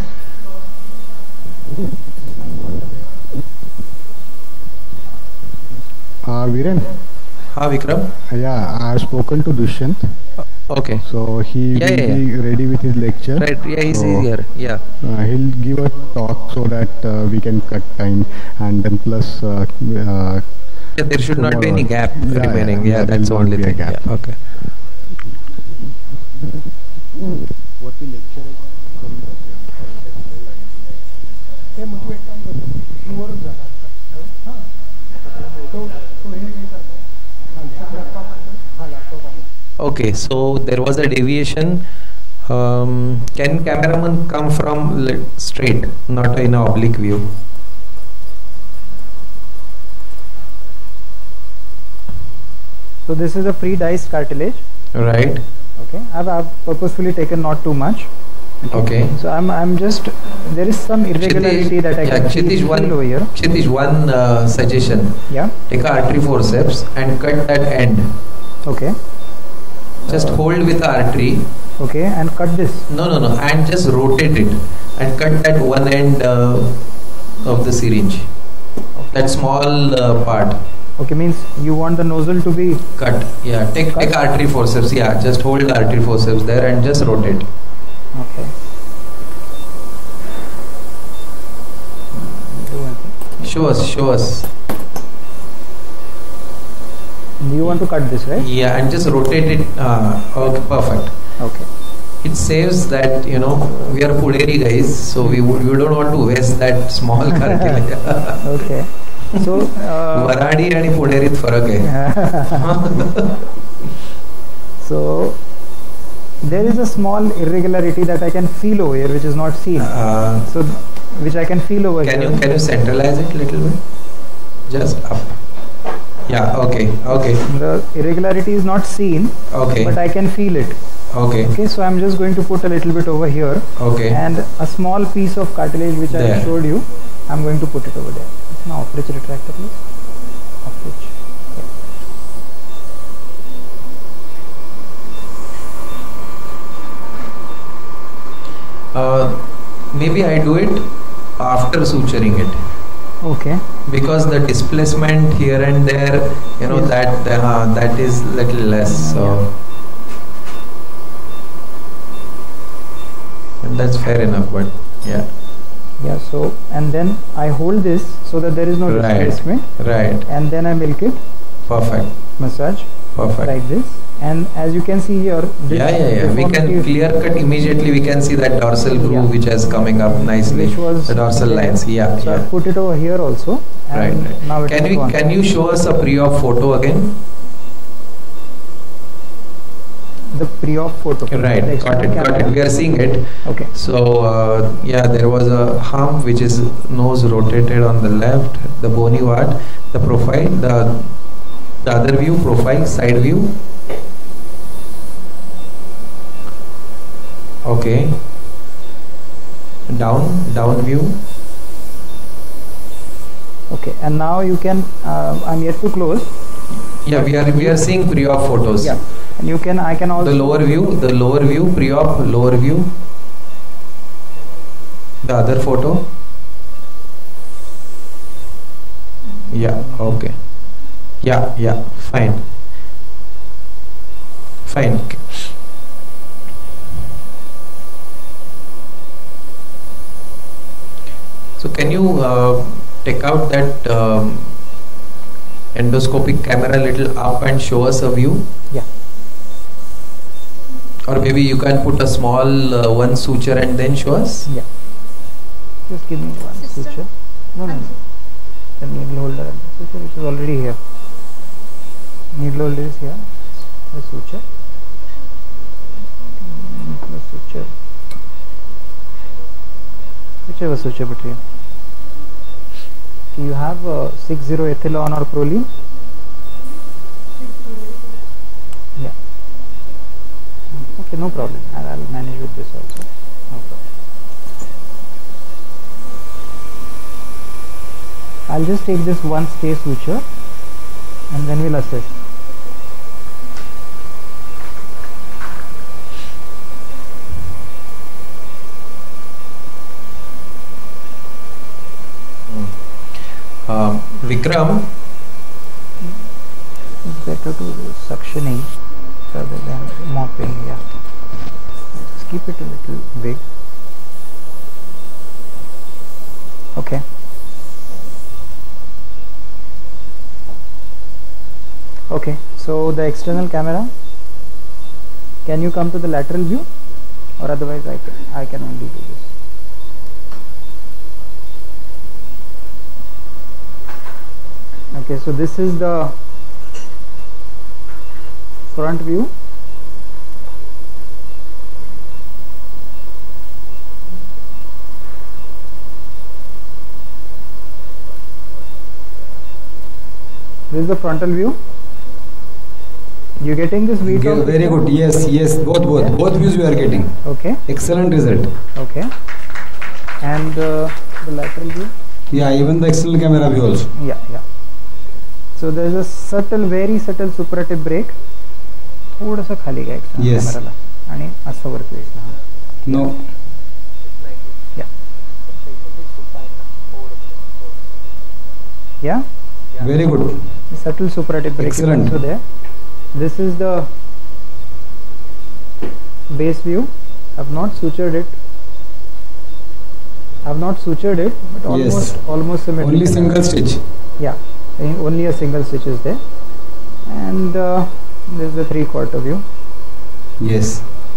Uh, Viren, Ha, Vikram? yeah, I've spoken to Dushyant, Okay. so he Yeah, will yeah, be ready with his lecture. Right, yeah, he's So, here. Yeah. Uh, he'll give a talk so that uh, we can cut time, and then plus uh, uh, Yeah, there should not be tomorrow. any gap Yeah, yeah, remaining. Yeah, yeah, that's the there will only not be a thing. gap. Yeah, okay. what we lecture Okay, so there was a deviation. Um, can cameraman come from li- straight, not in a oblique view? So this is a pre-diced cartilage. Right. Okay. I've, I've purposefully taken not too much. Okay. So I'm I'm just there is some irregularity Kshitish, that I yeah, can feel, Kshitish, feel one, over here. Kshitish, one uh, suggestion. Yeah. Take a artery forceps and cut that end. Okay. Just hold with the artery. Okay. And cut this. No, no, no. And just rotate it and cut that one end uh, of the syringe. That small uh, part. Okay. Means you want the nozzle to be. Cut. Yeah. Take Cut? take artery forceps. Yeah. Just hold the artery forceps there and just rotate. Okay. Do one thing. Show us. Show us. You want to cut this, right? Yeah. And just rotate it. Uh, okay. Perfect. Okay. It saves that, you know, we are Puderi guys, so we would we don't want to waste that small cartilage. Okay. So. Uh, Varadi and Puderit farak hai. So there is a small irregularity that I can feel over here, which is not seen. Uh, So which I can feel over can here. you can you centralize it little bit? Just up. Yeah. Okay. Okay. The irregularity is not seen, Okay. but I can feel it. Okay. Okay, so I'm just going to put a little bit over here, Okay. and a small piece of cartilage which I There. showed you, I'm going to put it over there. Now, off-reach retractor, please. Off-reach. Uh, maybe I do it after suturing it, Okay. because the displacement here and there, you know, Yes. that uh, that is little less. So. And that's fair enough, but yeah. Yeah, so, and then I hold this so that there is no Right. displacement, Right. and then I milk it, Perfect. massage, Perfect. like this. And as you can see here, this Yeah, yeah, yeah. We can deformity clear cut immediately. We can see that dorsal groove Yeah. which is coming up nicely. which was the dorsal there. lines. Yeah, So I yeah. put it over here also. And Right, right. Now it Can is we gone. can you show us a pre-op photo again? The pre-op photo. Right. The Got external it. Got it. camera. We are seeing it. Okay. So uh, yeah, there was a hump which is nose rotated on the left, the bony part, the profile, the the other view, profile, side view. Okay. Down, down view. Okay. And now you can. Uh, I'm yet to close. Yeah, we are we are seeing pre-op photos. Yeah. And you can. I can also. The lower view, the lower view, pre-op, lower view. The other photo. Yeah, okay. Yeah, yeah, fine. Fine. So can you uh, take out that um, endoscopic camera a little up and show us a view? Yeah. Or maybe you can put a small uh, one suture and then show us? Yeah. Just give me one Sister. suture. No, no, no. The needle holder and the suture which is already here. Needle holder is here. The suture. Mm, The suture. Whichever suture between. You have uh, six zero ethylon or proline? Yeah. Okay, no problem. I'll, I'll manage with this also. No problem. I'll just take this one stay suture and then we'll assess. Um, Vikram, It's better to do suctioning rather than mopping. Yeah. Just keep it a little big. Okay. Okay. So the external camera. Can you come to the lateral view, or otherwise I can I can only do this. Okay, so this is the front view. This is the frontal view. You getting this V Okay, top? very good. Yes, yes. Both, both, Yeah. both views we are getting. Okay, Excellent result. okay. And uh, the lateral view? Yeah, even the external camera view also. Yeah, yeah. So there is a subtle, very subtle suppurative break. थोडंसं खाली घ्या external Yes. कॅमेराला आणि असं वर प्लेसला. No. Yeah. Yeah. Very good. Subtle suppurative break is Excellent. also there. This is the base view. I've not sutured it. I've not sutured it, but Yes. almost almost symmetrical. Only single stitch. Yeah, eh, only a single stitch is there. And uh, this is the three quarter view. Yes.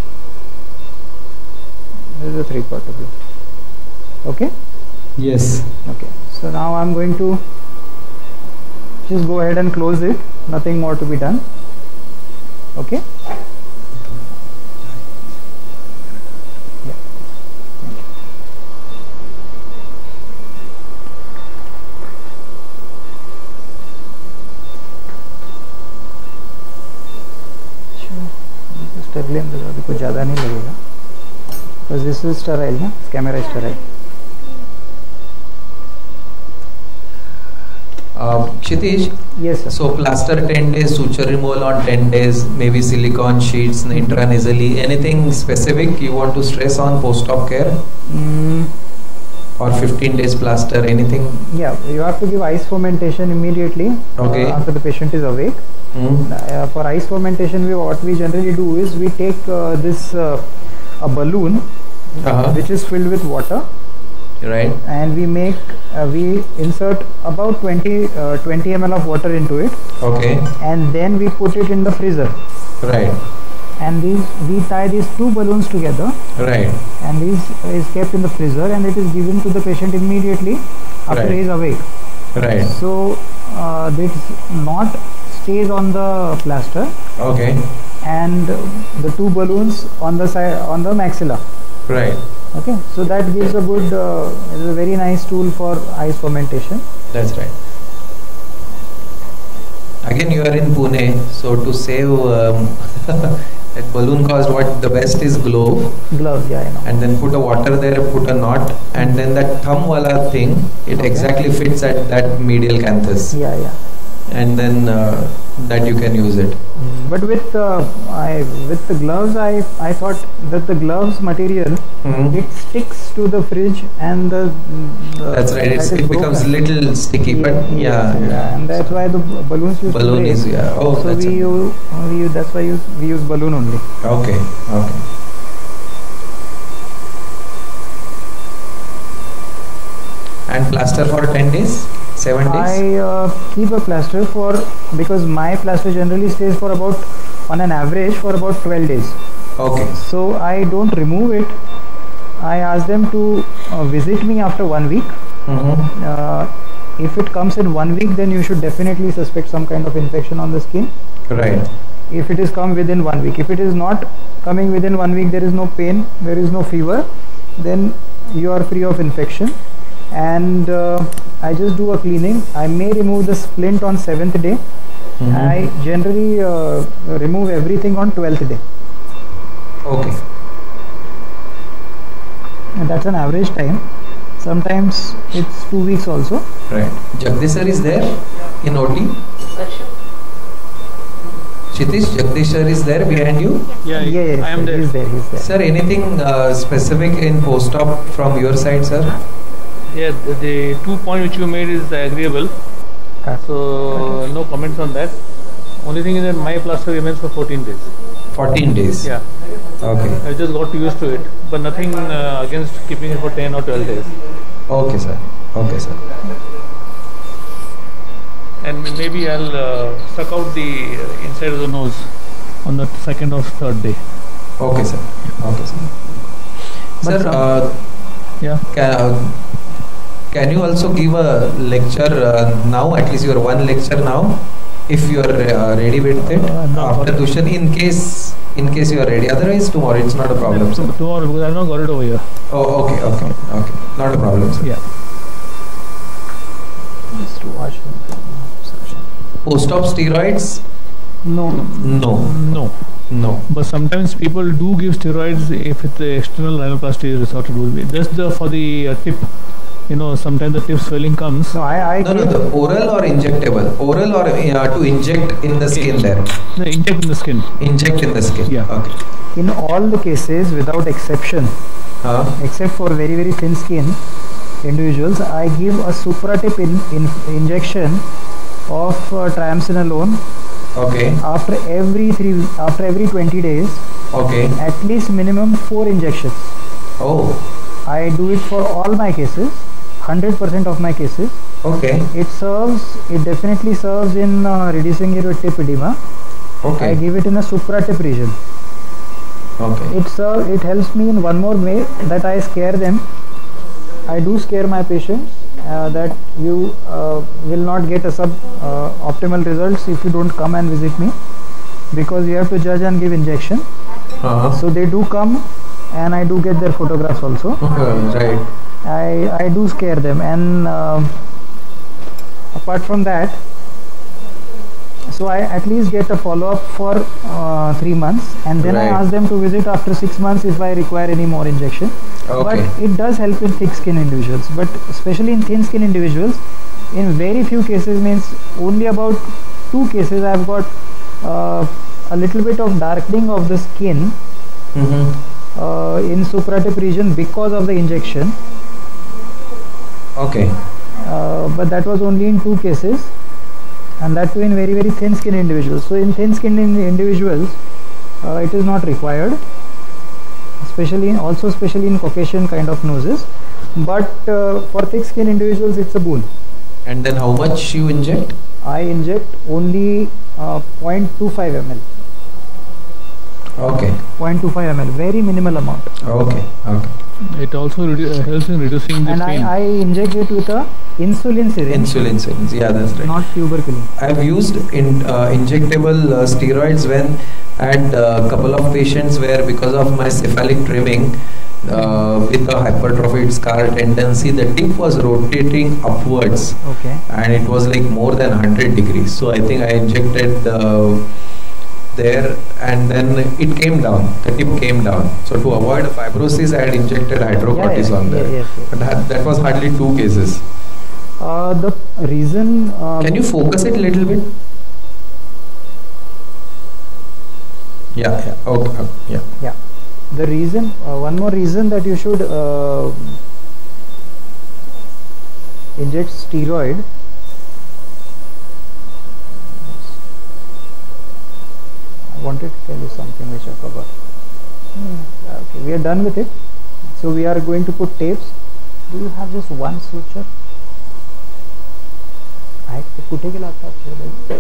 This is the three quarter view. Okay. Yes. Okay. So now I'm going to just go ahead and close it. Nothing more to be done. Okay. Yeah. स्टेरिलियम लगा अभी कुछ ज़्यादा नहीं लगेगा because this is sterile ना camera is sterile. uh, Kshitish, Yes sir. so plaster ten days, suture removal on ten days, maybe silicone sheets intranasally. Anything specific you want to stress on post-op care? Mm, Or fifteen days plaster, anything? yeah, you have to give ice fomentation immediately Okay. uh, after the patient is awake. Hmm? Uh, for ice fermentation, we what we generally do is we take uh, this uh, a balloon Uh-huh. which is filled with water, Right. and we make uh, we insert about twenty uh, twenty milliliters of water into it, Okay. and then we put it in the freezer, Right. and these we tie these two balloons together, Right. and this is kept in the freezer, and it is given to the patient immediately after Right. he is awake. Right. So uh, this not stays on the plaster, Okay. and the two balloons on the side on the maxilla. Right. Okay, so that gives a good uh, is a very nice tool for ice fermentation. That's right. Again, you are in Pune, so to save um, that balloon cost, what the best is glove, Gloves, yeah, I know. and then put a water there, put a knot, and then that thumb wala thing, it Okay. exactly fits at that medial canthus, Yeah, yeah. and then uh, that you can use it. But with uh, I with the gloves, I I thought that the gloves material Mhm. it sticks to the fridge, and the, the That's right. It's, that is it becomes broken. little sticky, but yeah, yeah, and that's why the b- balloons used balloon to break. is yeah. Oh, so that's we a- use, we use that's why use, we use balloon only. okay. Okay. And plaster for ten days, seven days. I uh, keep a plaster for, because my plaster generally stays for about, on an average, for about twelve days. Okay. So I don't remove it. I ask them to uh, visit me after one week. Mm-hmm. Uh, if it comes in one week, then you should definitely suspect some kind of infection on the skin. Right. If it is come within one week. If it is not coming within one week, there is no pain, there is no fever, then you are free of infection. And uh, I just do a cleaning. I may remove the splint on seventh day. Mm-hmm. I generally uh, remove everything on twelfth day. Okay. And that's an average time. Sometimes it's two weeks also. Right. Jagdish sir is there in O T? Kshitish, Jagdish sir is there behind you? Yeah, yeah, yeah I am there. He's there, he's there. Sir, anything uh, specific in post-op from your side, sir? Yeah, the, the two point which you made is agreeable. So no comments on that. Only thing is that my plaster remains for fourteen days. fourteen days? Yeah. Okay. I just got used to it, but nothing uh, against keeping it for ten or twelve days. Okay, sir. Okay, sir. And maybe I'll uh, suck out the uh, inside of the nose on the second or third day. Okay, sir. Okay, sir. But Sir, uh, Yeah. can, uh, can you also give a lecture uh, now? At least your one lecture now, if you are uh, ready with it Uh, no, after sorry. tuition. In case, in case you are ready. Otherwise, tomorrow it's not a problem, sir. Tomorrow, because I've not got it over here. Oh, okay, okay, okay. Not a problem, sir. Yeah. Just to watch. Post-op steroids? No. No, No. no. But sometimes people do give steroids if it's the external rhinoplasty is resorted to. Just the, for the uh, tip. You know, sometimes the tip swelling comes. No, I, I No, no, give- the oral or injectable? Oral or uh, to inject in the skin there? No, inject in the skin. Inject in the skin. Yeah. Okay. in all the cases, without exception, Huh? except for very very thin skin individuals, I give a supratip in, in injection of uh, triamcinolone Okay. after every three after every twenty days, Okay. at least minimum four injections. Oh. I do it for all my cases, one hundred percent of my cases. Okay. It serves, it definitely serves in uh, reducing your tip edema. Okay. I give it in a supratip region. Okay. It serve, it helps me in one more way, that I scare them. I do scare my patients uh, that you uh, will not get a sub uh, optimal results if you don't come and visit me, because you have to judge and give injection. Uh-huh. So they do come, and I do get their photographs also. Right. I, I do scare them, and uh, apart from that, so I at least get a follow-up for uh, three months, and then Right. I ask them to visit after six months if I require any more injection. Okay. But it does help in thick skin individuals, but especially in thin skin individuals, in very few cases, means only about two cases I have got uh, a little bit of darkening of the skin Mm-hmm. uh, in supratip region because of the injection. Okay. Uh, but that was only in two cases, and that too in very very thin skin individuals. So in thin skin in individuals, uh, it is not required, especially in, also especially in Caucasian kind of noses, but uh, for thick skin individuals it's a boon. And then how much you inject? I inject only uh, zero point two five milliliters, Okay. zero point two five milliliters, very minimal amount, Okay. Okay. It also redu- uh, helps in reducing the and I, pain. I inject it with a insulin syringe, Insulin syringe. Yeah, that's right. not tuberculin. I've used in uh, injectable uh, steroids when I had a couple of patients where, because of my cephalic trimming uh, with a hypertrophied scar tendency, the tip was rotating upwards, Okay. and it was like more than one hundred degrees. So I think I injected uh, there, and then it came down. The tip came down. So to avoid fibrosis, I had injected hydrocortisone Yeah, yeah, there. yes, yes. But that, that was hardly two cases. Uh, the reason. Uh, Can you focus it a little bit? Yeah, yeah, okay, okay, yeah. Yeah. The reason, uh, one more reason that you should uh, inject steroid. I wanted to tell you something which I forgot. Okay, we are done with it. So we are going to put tapes. Do you have just one suture? आहे कुठे गेला आता?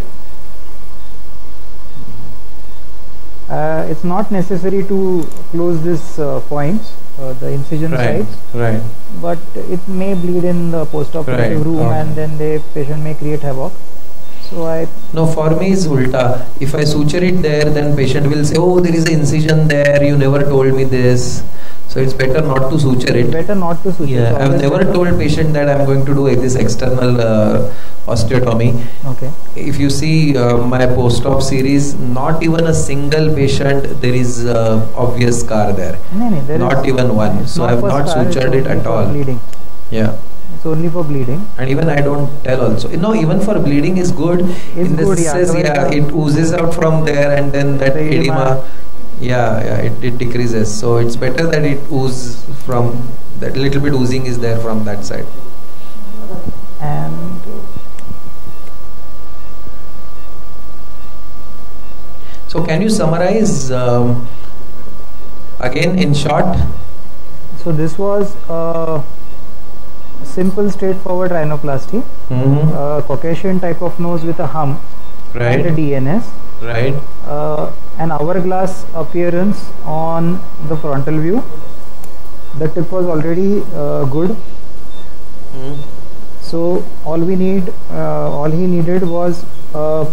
Uh, it's not necessary to close this uh, points, uh, the incision Right, sites, right. but it may bleed in the post-operative Right, room, okay. and then the patient may create havoc. So I No, for me is ulta. If I suture it there, then patient will say, oh, there is an incision there, you never told me this. So it's better not to suture it. better not to suture. Yeah, So I've always never better- told patient that I'm going to do this external uh, osteotomy. Okay. If you see uh, my post-op series, not even a single patient there is uh, obvious scar there. No, no, there Not is- even one. it's So I've for not scar, it's sutured it only at for all. Bleeding. Yeah. It's only for bleeding. And even I don't tell also. No, even for bleeding is good. It's in the good, yeah, sense, otherwise yeah, the- it oozes out from there, and then that The edema. edema, yeah, yeah, it, it decreases. So it's better that it oozes from that little bit oozing is there from that side. And So can you summarize um, again in short? so this was a simple, straightforward rhinoplasty, Mm-hmm. a Caucasian type of nose with a hump and a Right, D N S. right, Uh, an hourglass appearance on the frontal view. The tip was already uh, good, mm. so all we need, uh, all he needed was uh,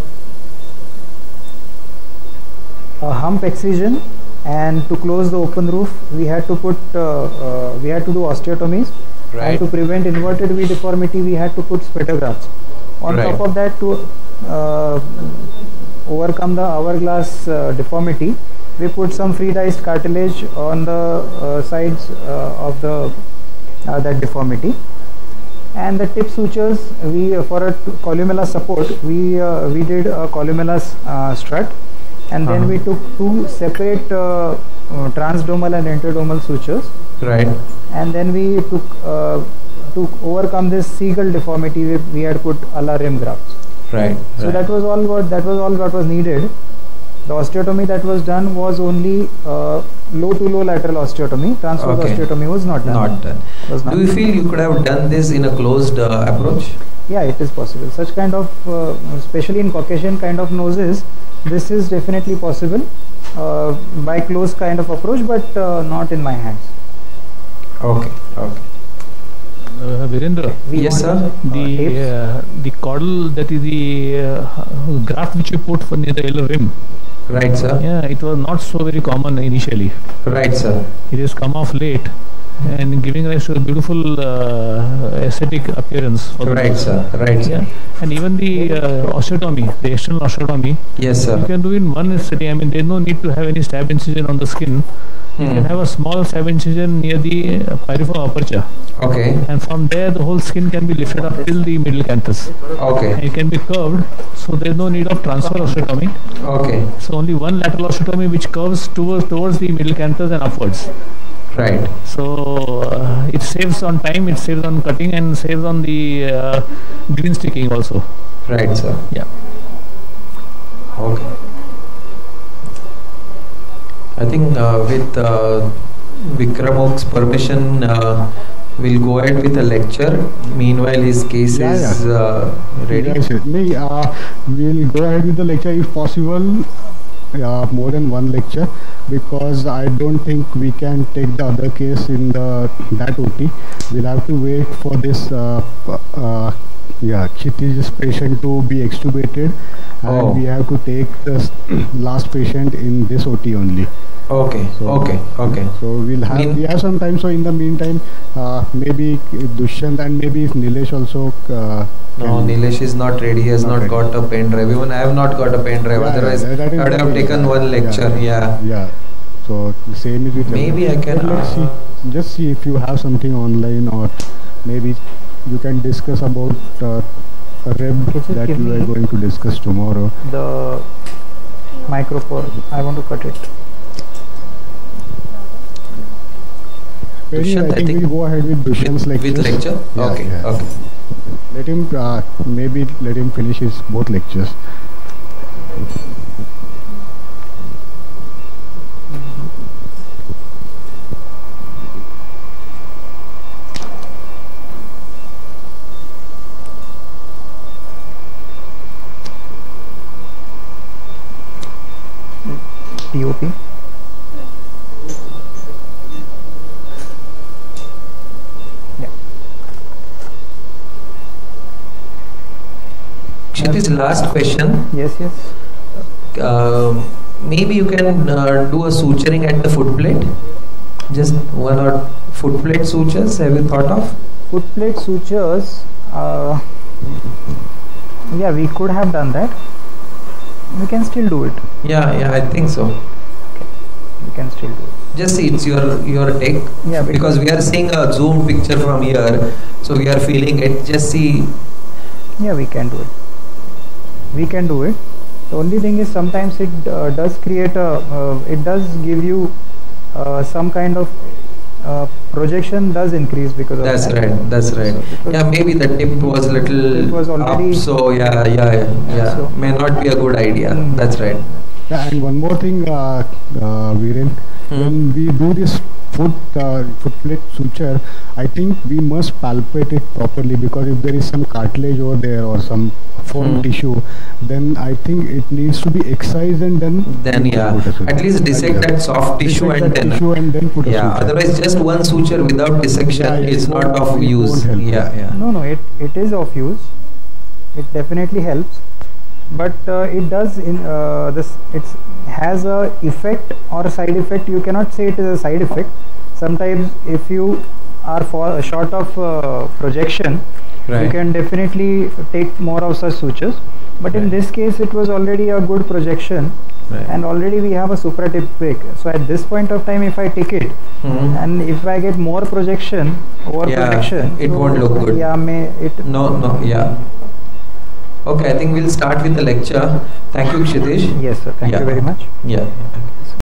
a hump excision, and to close the open roof, we had to put, uh, uh, we had to do osteotomies, Right. and to prevent inverted V deformity, we had to put spectrografts. On Right. top of that, to uh, overcome the hourglass uh, deformity, we put some freediced cartilage on the uh, sides uh, of the uh, that deformity, and the tip sutures, we uh, for a t- columella support, we uh, we did a columella uh, strut, and then Uh-huh. we took two separate uh, uh, transdermal and interdermal sutures, Right, and then we took uh, to overcome this seagull deformity, we, we had put ala rim grafts. right. So right. that was all what that was all what was needed. The osteotomy that was done was only uh, low to low lateral osteotomy. Transverse Okay. osteotomy was not done. Not done. Was not Do you done. feel you could have done this in a closed uh, approach? Yeah, it is possible. Such kind of, uh, especially in Caucasian kind of noses, this is definitely possible uh, by close kind of approach, but uh, not in my hands. Okay, okay. Uh, Virendra, We Yes, want, sir. uh, the tapes. uh, the caudal, that is the uh, graft which you put for near the yellow rim. Right, sir. Yeah, it was not so very common initially. Right, sir. It has come off late and giving rise to a beautiful uh, aesthetic appearance for the Right, nose. sir. Right, sir. Yeah, and even the uh, osteotomy, the external osteotomy, Yes, you sir. can do in one sitting. I mean, there is no need to have any stab incision on the skin. You Hmm. can have a small stab incision near the uh, piriform aperture, Okay, and from there the whole skin can be lifted up till the middle canthus. okay, And it can be curved, so there is no need of transfer osteotomy. okay. So only one lateral osteotomy which curves towards towards the middle canthus and upwards. Right. So uh, it saves on time, it saves on cutting, and saves on the uh, green sticking also. Right, sir. Yeah. Okay. I think uh, with uh, Vikramok's permission, uh, we'll go ahead with a lecture. Meanwhile, his case Yeah, is yeah. uh, ready. Yes, yes. Me, uh, we'll go ahead with the lecture if possible, uh, more than one lecture, because I don't think we can take the other case in the that O T. We'll have to wait for this uh, p- uh, yeah, Kshitish's patient to be extubated, and Oh. we have to take the s- last patient in this O T only. Okay, So- okay, okay. So we'll have Mean- we have some time. So in the meantime, uh, maybe Dushyant and maybe if Nilesh also. Uh, No, can- Nilesh is not ready. He has Not not, ready. got a pen drive. Even I have not got a pen drive. Yeah, Otherwise, yeah, that is I would the have thing. taken one Yeah, lecture. Yeah. Yeah. So the same is with Maybe everyone. I can, But let's uh, see. Just see if you have something online, or maybe you can discuss about uh, a rib Could you that give you are me- going to discuss tomorrow. The micropore, I want to cut it. Maybe Dushyant, I I think, think we'll go ahead with Dushyant's With, lectures. with lecture? Yeah, okay, yeah. okay. Let him uh, maybe let him finish his both lectures. Kshitish, last question. Yes, yes. Uh, maybe you can uh, do a suturing at the foot plate. Just one or foot plate sutures. Have you thought of? Foot plate sutures. Uh, yeah, we could have done that. We can still do it. Yeah, yeah, I think so. We can still do it. Just see, it's your your take. Yeah, because we are seeing a zoom picture from here, so we are feeling it. Just see. Yeah, we can do it. We can do it. The only thing is sometimes it uh, does create a. Uh, it does give you uh, some kind of uh, projection does increase because of That's that. right. That's right. So Yeah, maybe the tip was little It was already- up, so yeah, yeah, yeah, yeah. So- May not be a good idea. Mm. That's right. Yeah, and one more thing, uh, uh, Viren, when we do this foot uh, foot plate suture, I think we must palpate it properly, because if there is some cartilage over there or some foam Hmm. tissue, then I think it needs to be excised and then Then put yeah, a suture. at least dissect that soft tissue Dissect and that then tissue and then put a yeah. suture. Otherwise, just one suture without dissection Yeah, yeah, is it not won't- of it use. won't help. Yeah, yeah. No, no, it, it is of use. It definitely helps, but uh, it does in uh, this. It's has a effect or a side effect. You cannot say it is a side effect. Sometimes, if you are for short of uh, projection, Right. you can definitely take more of such sutures. But in Right. this case, it was already a good projection, Right. and already we have a supratip break. So at this point of time, if I take it, Mhm. and if I get more projection over Yeah, projection, it so won't look good. Yeah, may it. No, no, yeah. Okay, I think we'll start with the lecture. Thank you, Kshitish. Yes, sir. Thank Yeah. you very much. Yeah.